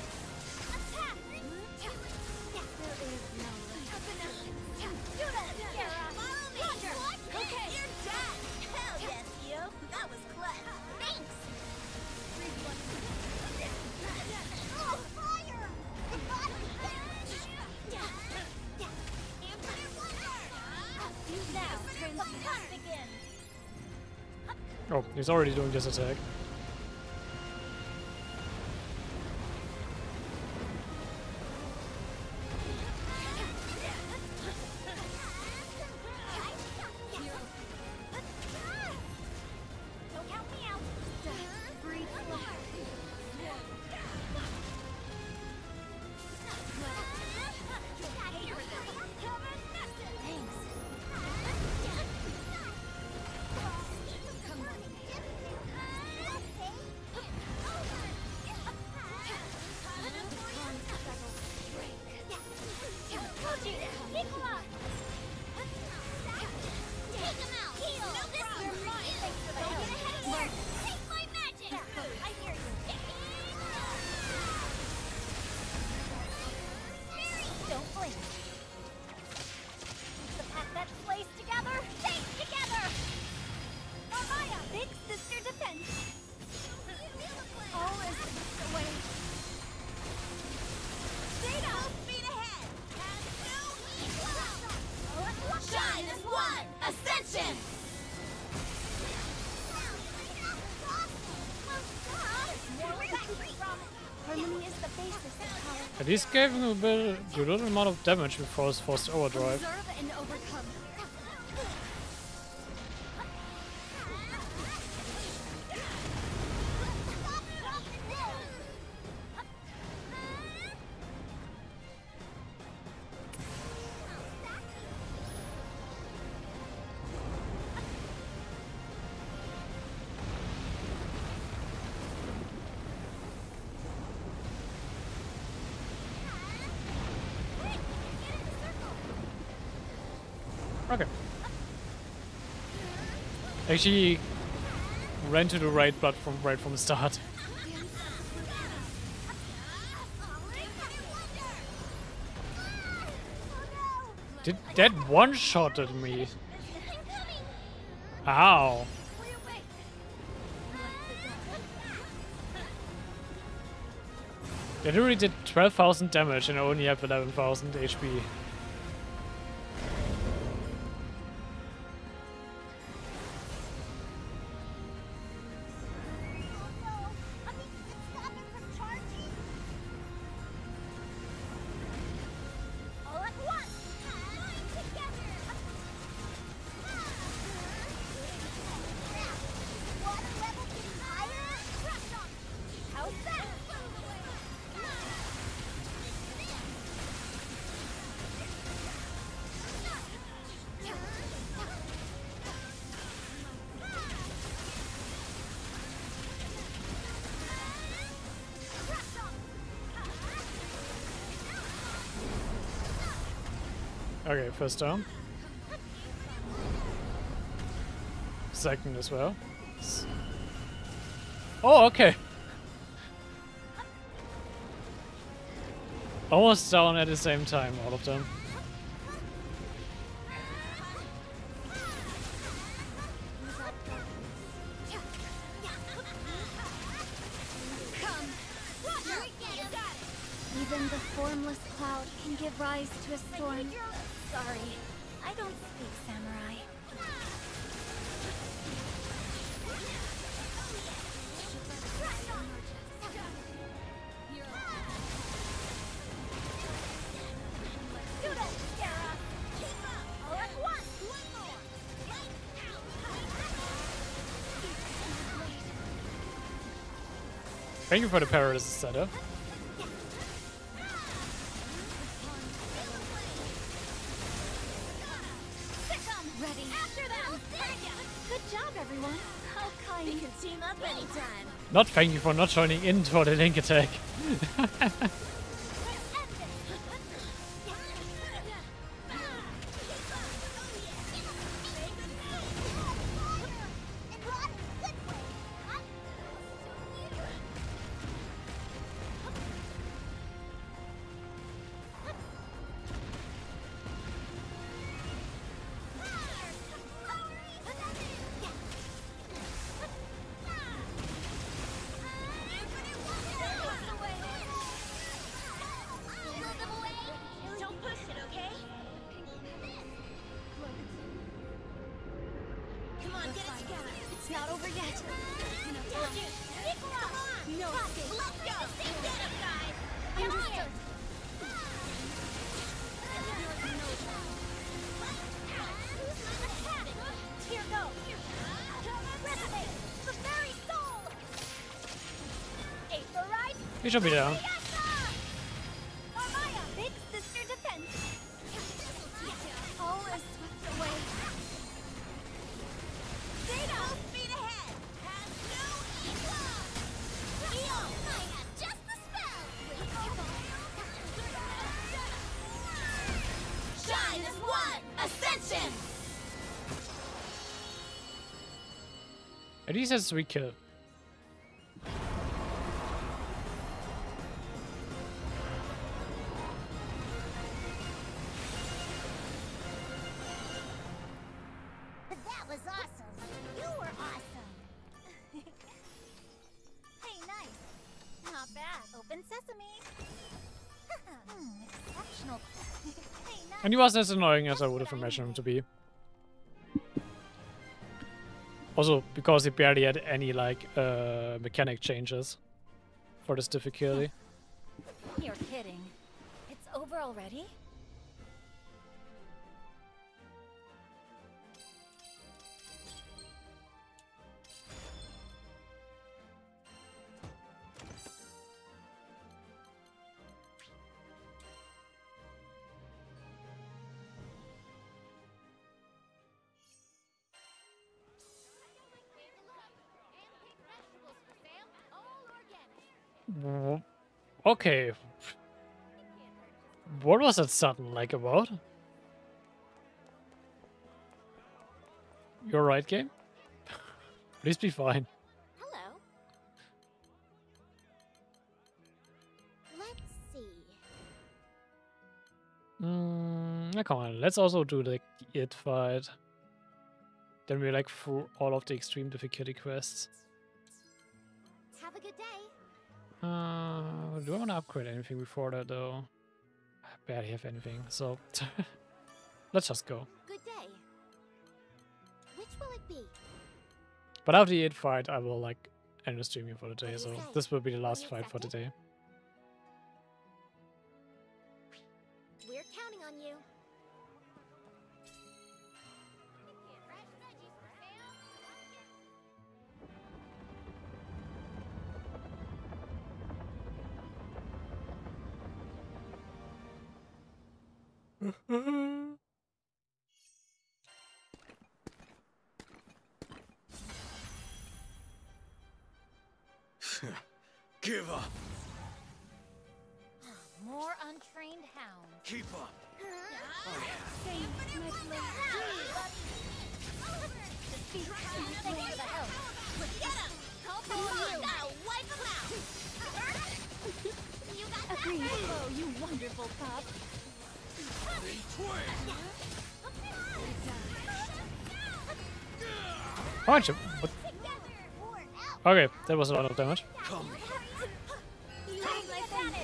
Speaker 1: Oh, he's already doing this attack.
Speaker 2: Don't count me out.
Speaker 5: Breathe fire.
Speaker 1: At least gave him a good little amount of damage before his forced overdrive.
Speaker 5: Observe and overcome.
Speaker 1: Okay. Actually ran to the right platform right from the start. Did that one-shotted me? Ow. They literally did 12,000 damage and I only have 11,000 HP. Okay, first down. Second as well. Oh, okay. Almost down at the same time, all of them.
Speaker 5: Even the formless cloud can give rise to a storm. Sorry, I don't speak samurai.
Speaker 1: Thank you for the paralysis setup.
Speaker 5: We can team up anytime.
Speaker 1: Not thank you for not joining in for the link attack. He should be down.
Speaker 5: Big sister defense. All is swept away. Zeta, speed ahead. Has no equal. Eo, I have just the spell. Shine as one. Ascension.
Speaker 1: At least has 3 kills.
Speaker 2: That was awesome. You were awesome. Hey, nice. Not bad. Open sesame. Exceptional. Hey, nice.
Speaker 1: And he was as annoying as I would have imagined him to be. Also, because he barely had any, like, mechanic changes for this difficulty.
Speaker 5: You're kidding. over already?
Speaker 1: Okay. What was that sudden like about? You're right, game? Please be fine.
Speaker 2: Hello. Let's see.
Speaker 1: Come on, let's also do like the it fight. Then we're like through all of the extreme difficulty quests.
Speaker 2: Have a good day.
Speaker 1: Do I want to upgrade anything before that though? I barely have anything, so let's just go.
Speaker 2: Good day. Which will it be?
Speaker 1: But after the 8th fight, I will like end the streaming for the day,
Speaker 2: What do
Speaker 1: so
Speaker 2: you say?
Speaker 1: this will be the last
Speaker 2: you
Speaker 1: fight for the
Speaker 2: accept it?
Speaker 1: day.
Speaker 2: We're counting on you.
Speaker 7: Give up.
Speaker 5: More untrained hounds.
Speaker 7: Keep up.
Speaker 5: Save my Just be kind and thanks for the help.
Speaker 2: Get him! Come on! Now wipe him out! You got that?
Speaker 5: Agreed. Oh, you wonderful pup.
Speaker 1: How much? What? Okay, that was a lot of damage.
Speaker 7: Come.
Speaker 5: You made my bonus.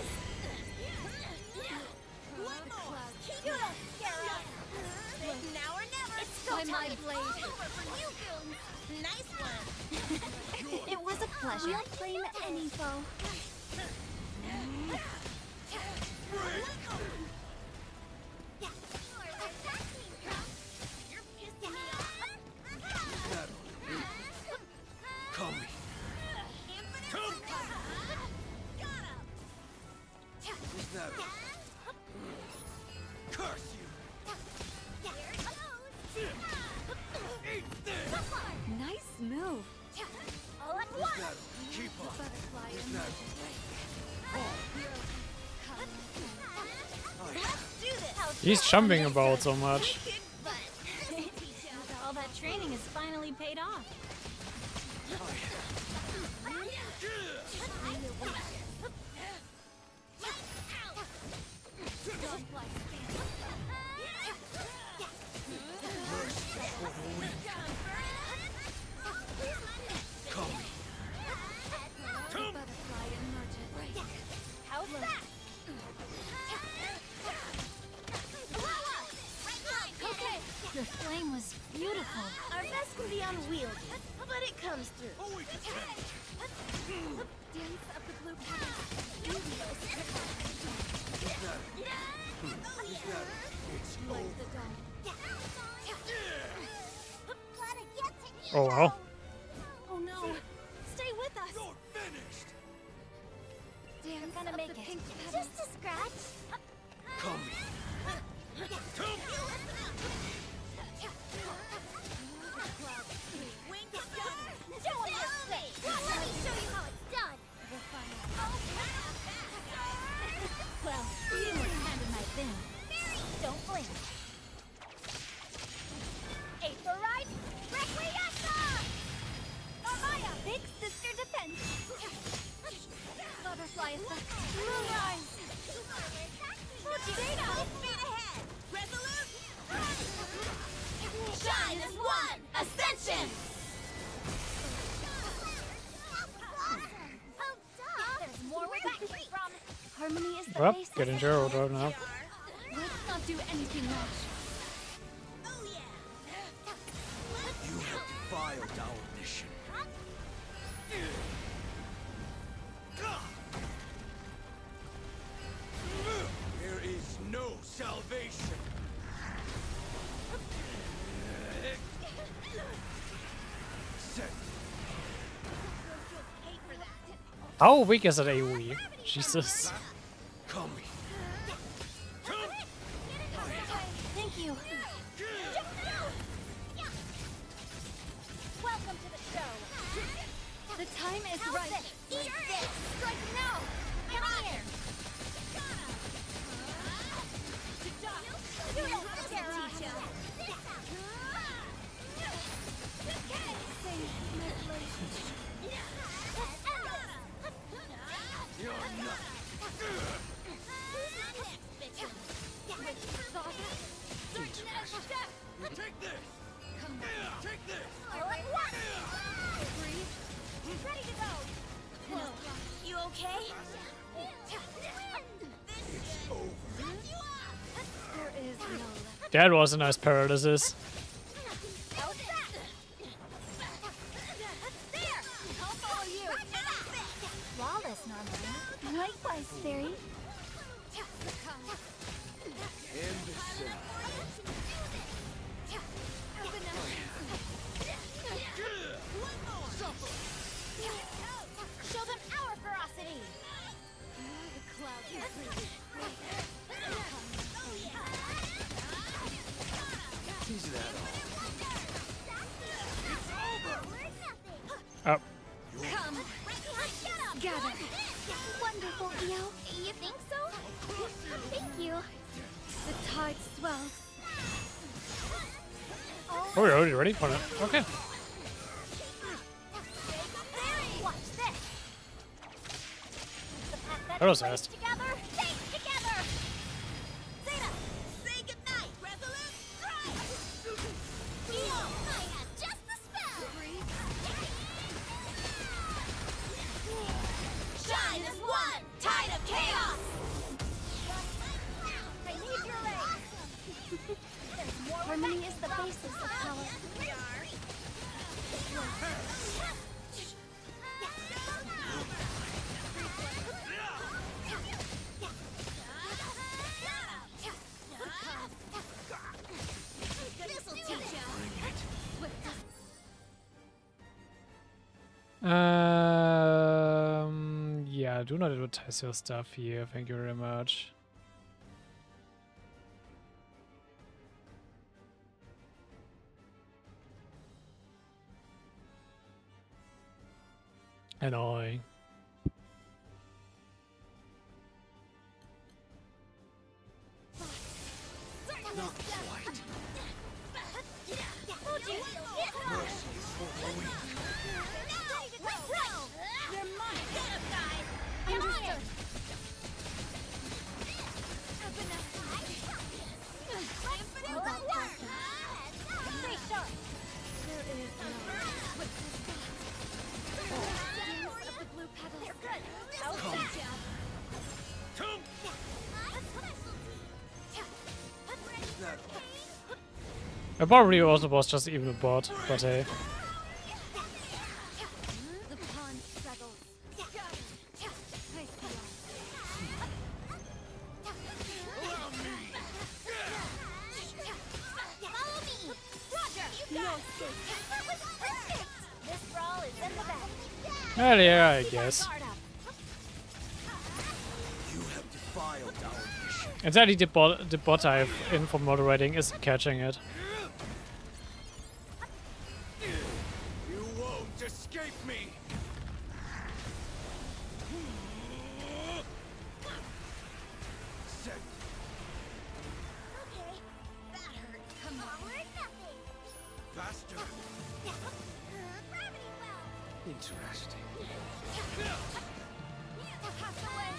Speaker 2: Now or never! It's
Speaker 5: By my blade.
Speaker 2: over for you goons! Nice one!
Speaker 5: It was a pleasure. We'll claim any foe.
Speaker 2: You're pissing me off!
Speaker 7: Come. Who's that? Curse you. Eat this.
Speaker 5: Nice move.
Speaker 2: All at
Speaker 7: Who's
Speaker 2: once!
Speaker 7: that? Keep up.
Speaker 5: Butterfly
Speaker 7: Who's
Speaker 5: and
Speaker 7: that?
Speaker 2: Let's do this!
Speaker 1: He's jumping about so much.
Speaker 2: Kick butt!
Speaker 5: all that training has finally paid off. Butterfly and merchant.
Speaker 2: How's that? Okay.
Speaker 5: Your flame was beautiful.
Speaker 2: Our best can be unwieldy, but it comes through.
Speaker 5: Dance of the blue
Speaker 7: It's
Speaker 5: like the dawn.
Speaker 1: Oh wow.
Speaker 5: Oh no! Stay with us!
Speaker 7: You're finished.
Speaker 5: Dance
Speaker 2: gonna
Speaker 5: of
Speaker 2: make
Speaker 5: the
Speaker 2: it.
Speaker 5: pink petals.
Speaker 2: Just a scratch.
Speaker 7: Come.
Speaker 2: Wing stunner. Show 'em your face. Let me show you how it's done.
Speaker 5: The final.
Speaker 2: Well,
Speaker 5: You were kind of my thing.
Speaker 2: don't blink. Eight for right. Requiesca! Normaya!
Speaker 5: Big sister defense. Butterfly effect. Moonrise.
Speaker 2: Data! Speed ahead! Resolute! Shine as one! Ascension! There's more where that came from.
Speaker 5: Harmony is the
Speaker 1: Well,
Speaker 5: basis.
Speaker 1: getting Gerald right now.
Speaker 5: Let's not do anything rash.
Speaker 2: Oh yeah!
Speaker 7: You have defiled our mission. Where is
Speaker 1: How weak is that AoE? Jesus.
Speaker 7: Call me.
Speaker 5: Thank you. Welcome to the show. The time is right. Eat this. Strike now. Come here. You don't scare us.
Speaker 7: Take this! Take this!
Speaker 5: Ready to go. No. You okay?
Speaker 7: It's over.
Speaker 5: There is no left.
Speaker 1: That was a nice paralysis.
Speaker 5: There! I'll follow you. Flawless, normally. Likewise, Fairy.
Speaker 7: And the sun.
Speaker 5: Show them our ferocity. The clouds are free.
Speaker 7: Is that
Speaker 1: Oh.
Speaker 5: Come. Gather. Wonderful, Eo. You think so? Thank you. The tide swells.
Speaker 1: Oh, you're already ready for it. Okay.
Speaker 5: Watch this. The path
Speaker 1: That was
Speaker 5: plays
Speaker 1: fast.
Speaker 5: Together, stay together. Zeta, say goodnight. Resolute strike. Eo, I have just the spell. Shine as one. Tide of chaos. I need your legs. Harmony is the basis of power.
Speaker 1: Yeah, do not advertise your stuff here. Thank you very much. Annoying.
Speaker 7: not quite?
Speaker 5: Mercy
Speaker 7: for the weak.
Speaker 5: You're mine. Get him, guys. Understood. Stay sharp. There is no of the blue petals. You're good.
Speaker 7: Come. That
Speaker 1: I probably also was just even a bot, but hey.
Speaker 5: The pond settles. Follow me. Roger. No escape. This brawl is in the bag.
Speaker 1: Well, yeah, I guess.
Speaker 5: Guard up.
Speaker 7: you have defiled our mission.
Speaker 1: Exactly, the bot I have in for moderating is catching it.
Speaker 7: You won't escape me. Set.
Speaker 5: Okay. That hurt. Come on. We're nothing.
Speaker 7: Faster.
Speaker 5: Gravity well.
Speaker 7: Interesting.
Speaker 5: Pass away.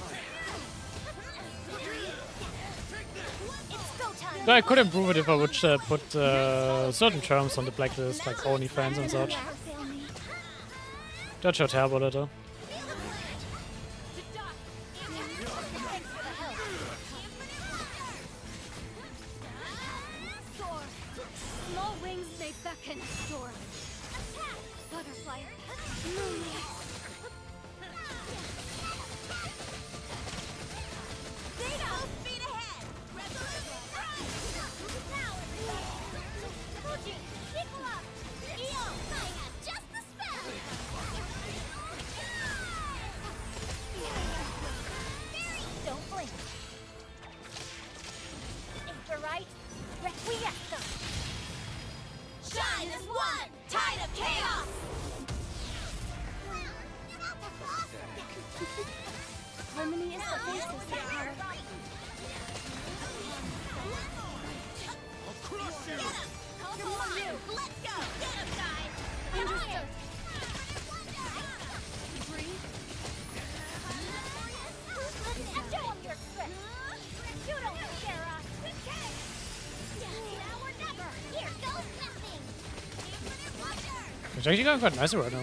Speaker 5: It's go time.
Speaker 1: Though I could improve it if I would put certain terms on the blacklist, like OnlyFans and such. That should help a little.
Speaker 5: Soar. Small wings may beckon. Soar. Butterfly. Moonlight. Zeta! Speed ahead! Resolute strike! Now, everybody! Fuji, equal up! Eo, I have just the spell! Harmony is the basis of power.
Speaker 7: I'll crush you!
Speaker 5: Come on, you! Let's go! Get him, guys! Understood. Breathe.
Speaker 2: Show him your trick! You don't scare us! Now or never! Here goes nothing! Infinite wonder!
Speaker 1: It's actually going quite nice right now.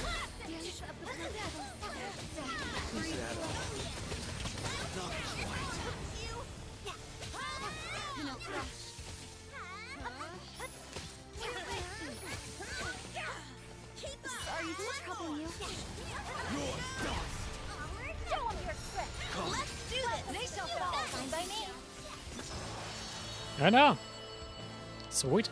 Speaker 5: Sorry to trouble you.
Speaker 7: You're dust!
Speaker 2: Show him your trick!
Speaker 5: Let's do this! They shall fall.
Speaker 2: Fine by me!
Speaker 1: I know. Sweet.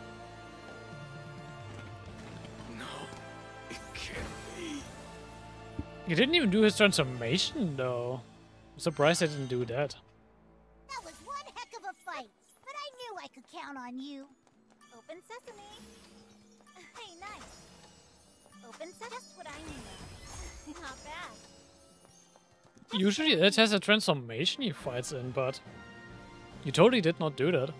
Speaker 7: No, it can't be.
Speaker 1: He didn't even do his transformation though. I'm surprised I didn't do that.
Speaker 2: That was one heck of a fight, but I knew I could count on you. Open sesame. Hey, nice. Open sesame. Just what I need. Not bad.
Speaker 1: Usually it has a transformation he fights in, but you totally did not do that.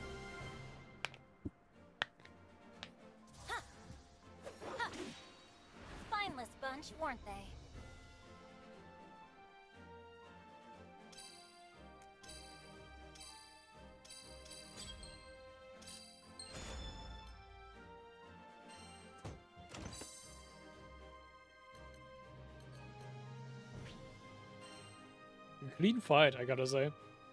Speaker 2: Spineless bunch, weren't they?
Speaker 1: Clean fight, I gotta say.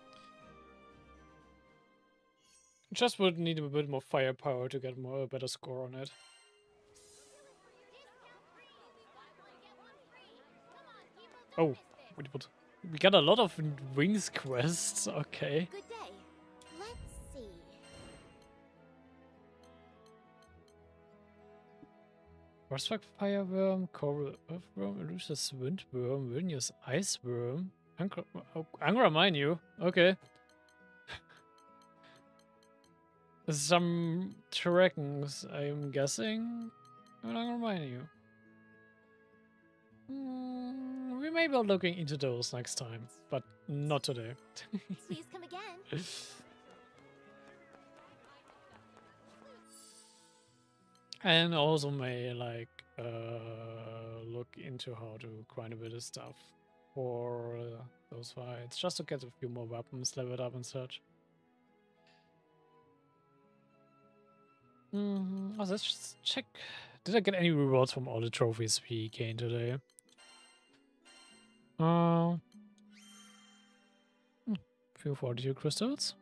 Speaker 1: Just would need a bit more firepower to get a better score on it. Oh, we got a lot of wings quests. Okay.
Speaker 2: Good day. Let's see.
Speaker 1: Frostfuck Fireworm, Coral Earthworm, Elusive Windworm, Vilnius Iceworm, Angra Mine you. Okay. Some dragons, I'm guessing. Angra Mine you. We may be looking into those next time, but not today.
Speaker 2: Please come again.
Speaker 1: And also may like look into how to grind a bit of stuff for those fights, just to get a few more weapons, level it up and such. Oh, let's just check. Did I get any rewards from all the trophies we gained today? Few 42 crystals.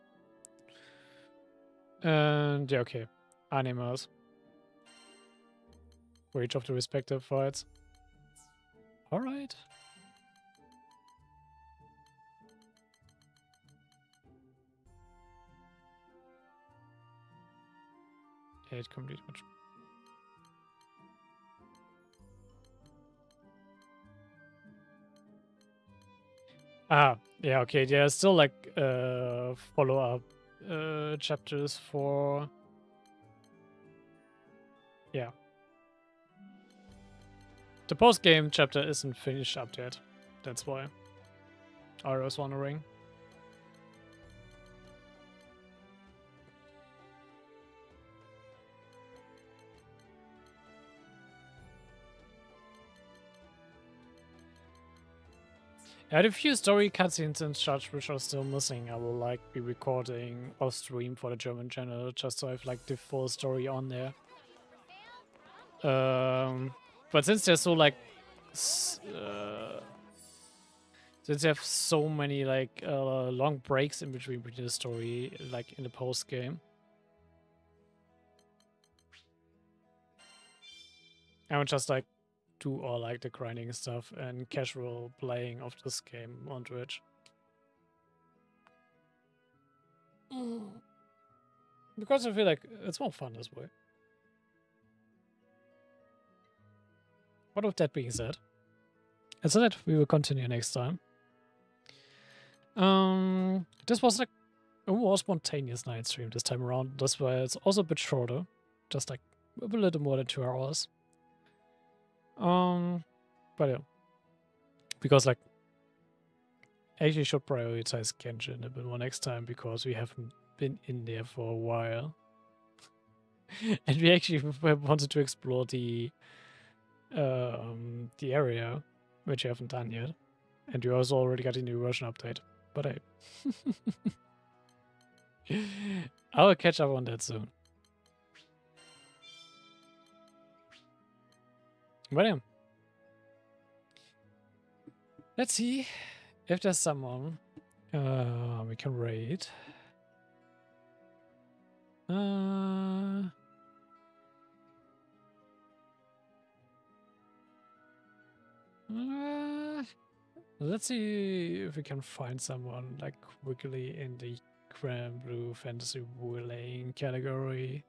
Speaker 1: And yeah, okay. Animals. For each of the respective fights. Alright. Yeah, it complete much. Ah, yeah, okay. There are still like follow-up chapters for. Yeah. The post-game chapter isn't finished up yet. That's why. I was wondering. I had a few story cutscenes and such which are still missing. I will like be recording off stream for the German channel just so I have like the full story on there. But since they're so like since they have so many like long breaks in between the story, like in the post game, I would just like do all like the grinding stuff and casual playing of this game on Twitch. Because I feel like it's more fun this way. But with that being said, and so that we will continue next time. This was like a more spontaneous night stream this time around. That's why it's also a bit shorter, just like a little more than 2 hours. But yeah, Because like, actually should prioritize Genshin a bit more next time because we haven't been in there for a while. And we actually wanted to explore the area, which we haven't done yet. And we also already got a new version update. But hey. I will catch up on that soon. But yeah. Let's see if there's someone we can raid. Let's see if we can find someone like quickly in the Granblue Fantasy Relink category.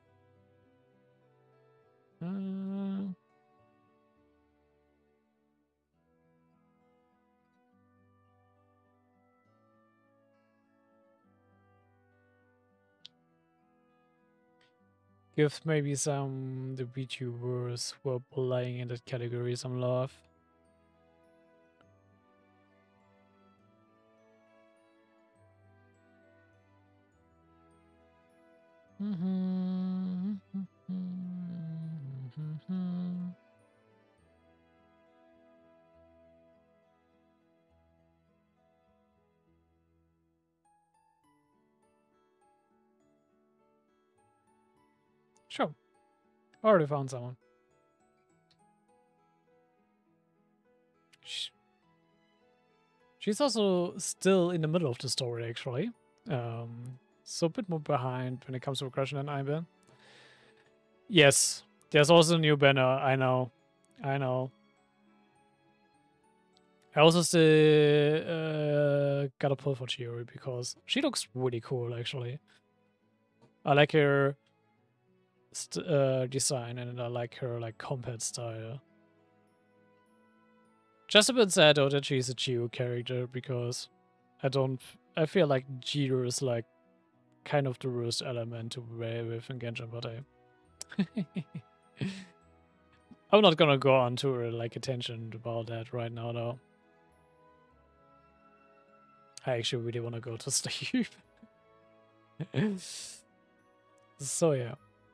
Speaker 1: Give maybe the VTubers who are playing in that category some love. Sure. Already found someone. She's also still in the middle of the story, actually. So a bit more behind when it comes to aggression than I've been. Yes, there's also a new banner. I know. I also still gotta pull for Chiori because she looks really cool, actually. I like her design and I like her like combat style. Just a bit sad though that she's a Geo character because I feel like Geo is like kind of the worst element to play with in Genshin, but I'm not gonna go on to her like attention about that right now though. I actually really wanna go to sleep. So yeah.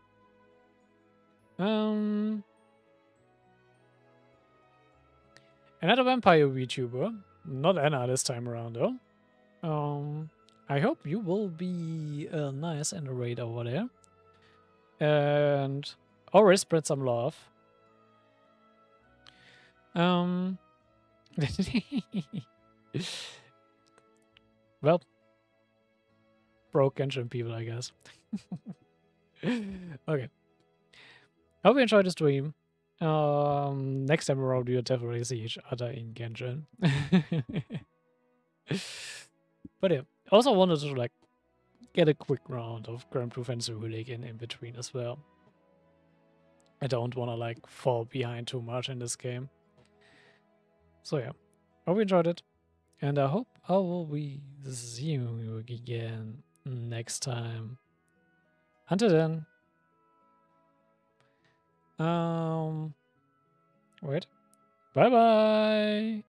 Speaker 1: Another vampire VTuber. Not Anna this time around though. I hope you will be nice and a raid over there. And always spread some love. Well, broke Genshin people, I guess. Okay. Hope you enjoyed the stream. Next time around, we'll definitely see each other in Genshin. But yeah, also wanted to like get a quick round of Granblue Fantasy Relink in between as well. I don't want to like fall behind too much in this game. So yeah, hope you enjoyed it, and I hope I will be see you again next time. Until then, wait, bye bye.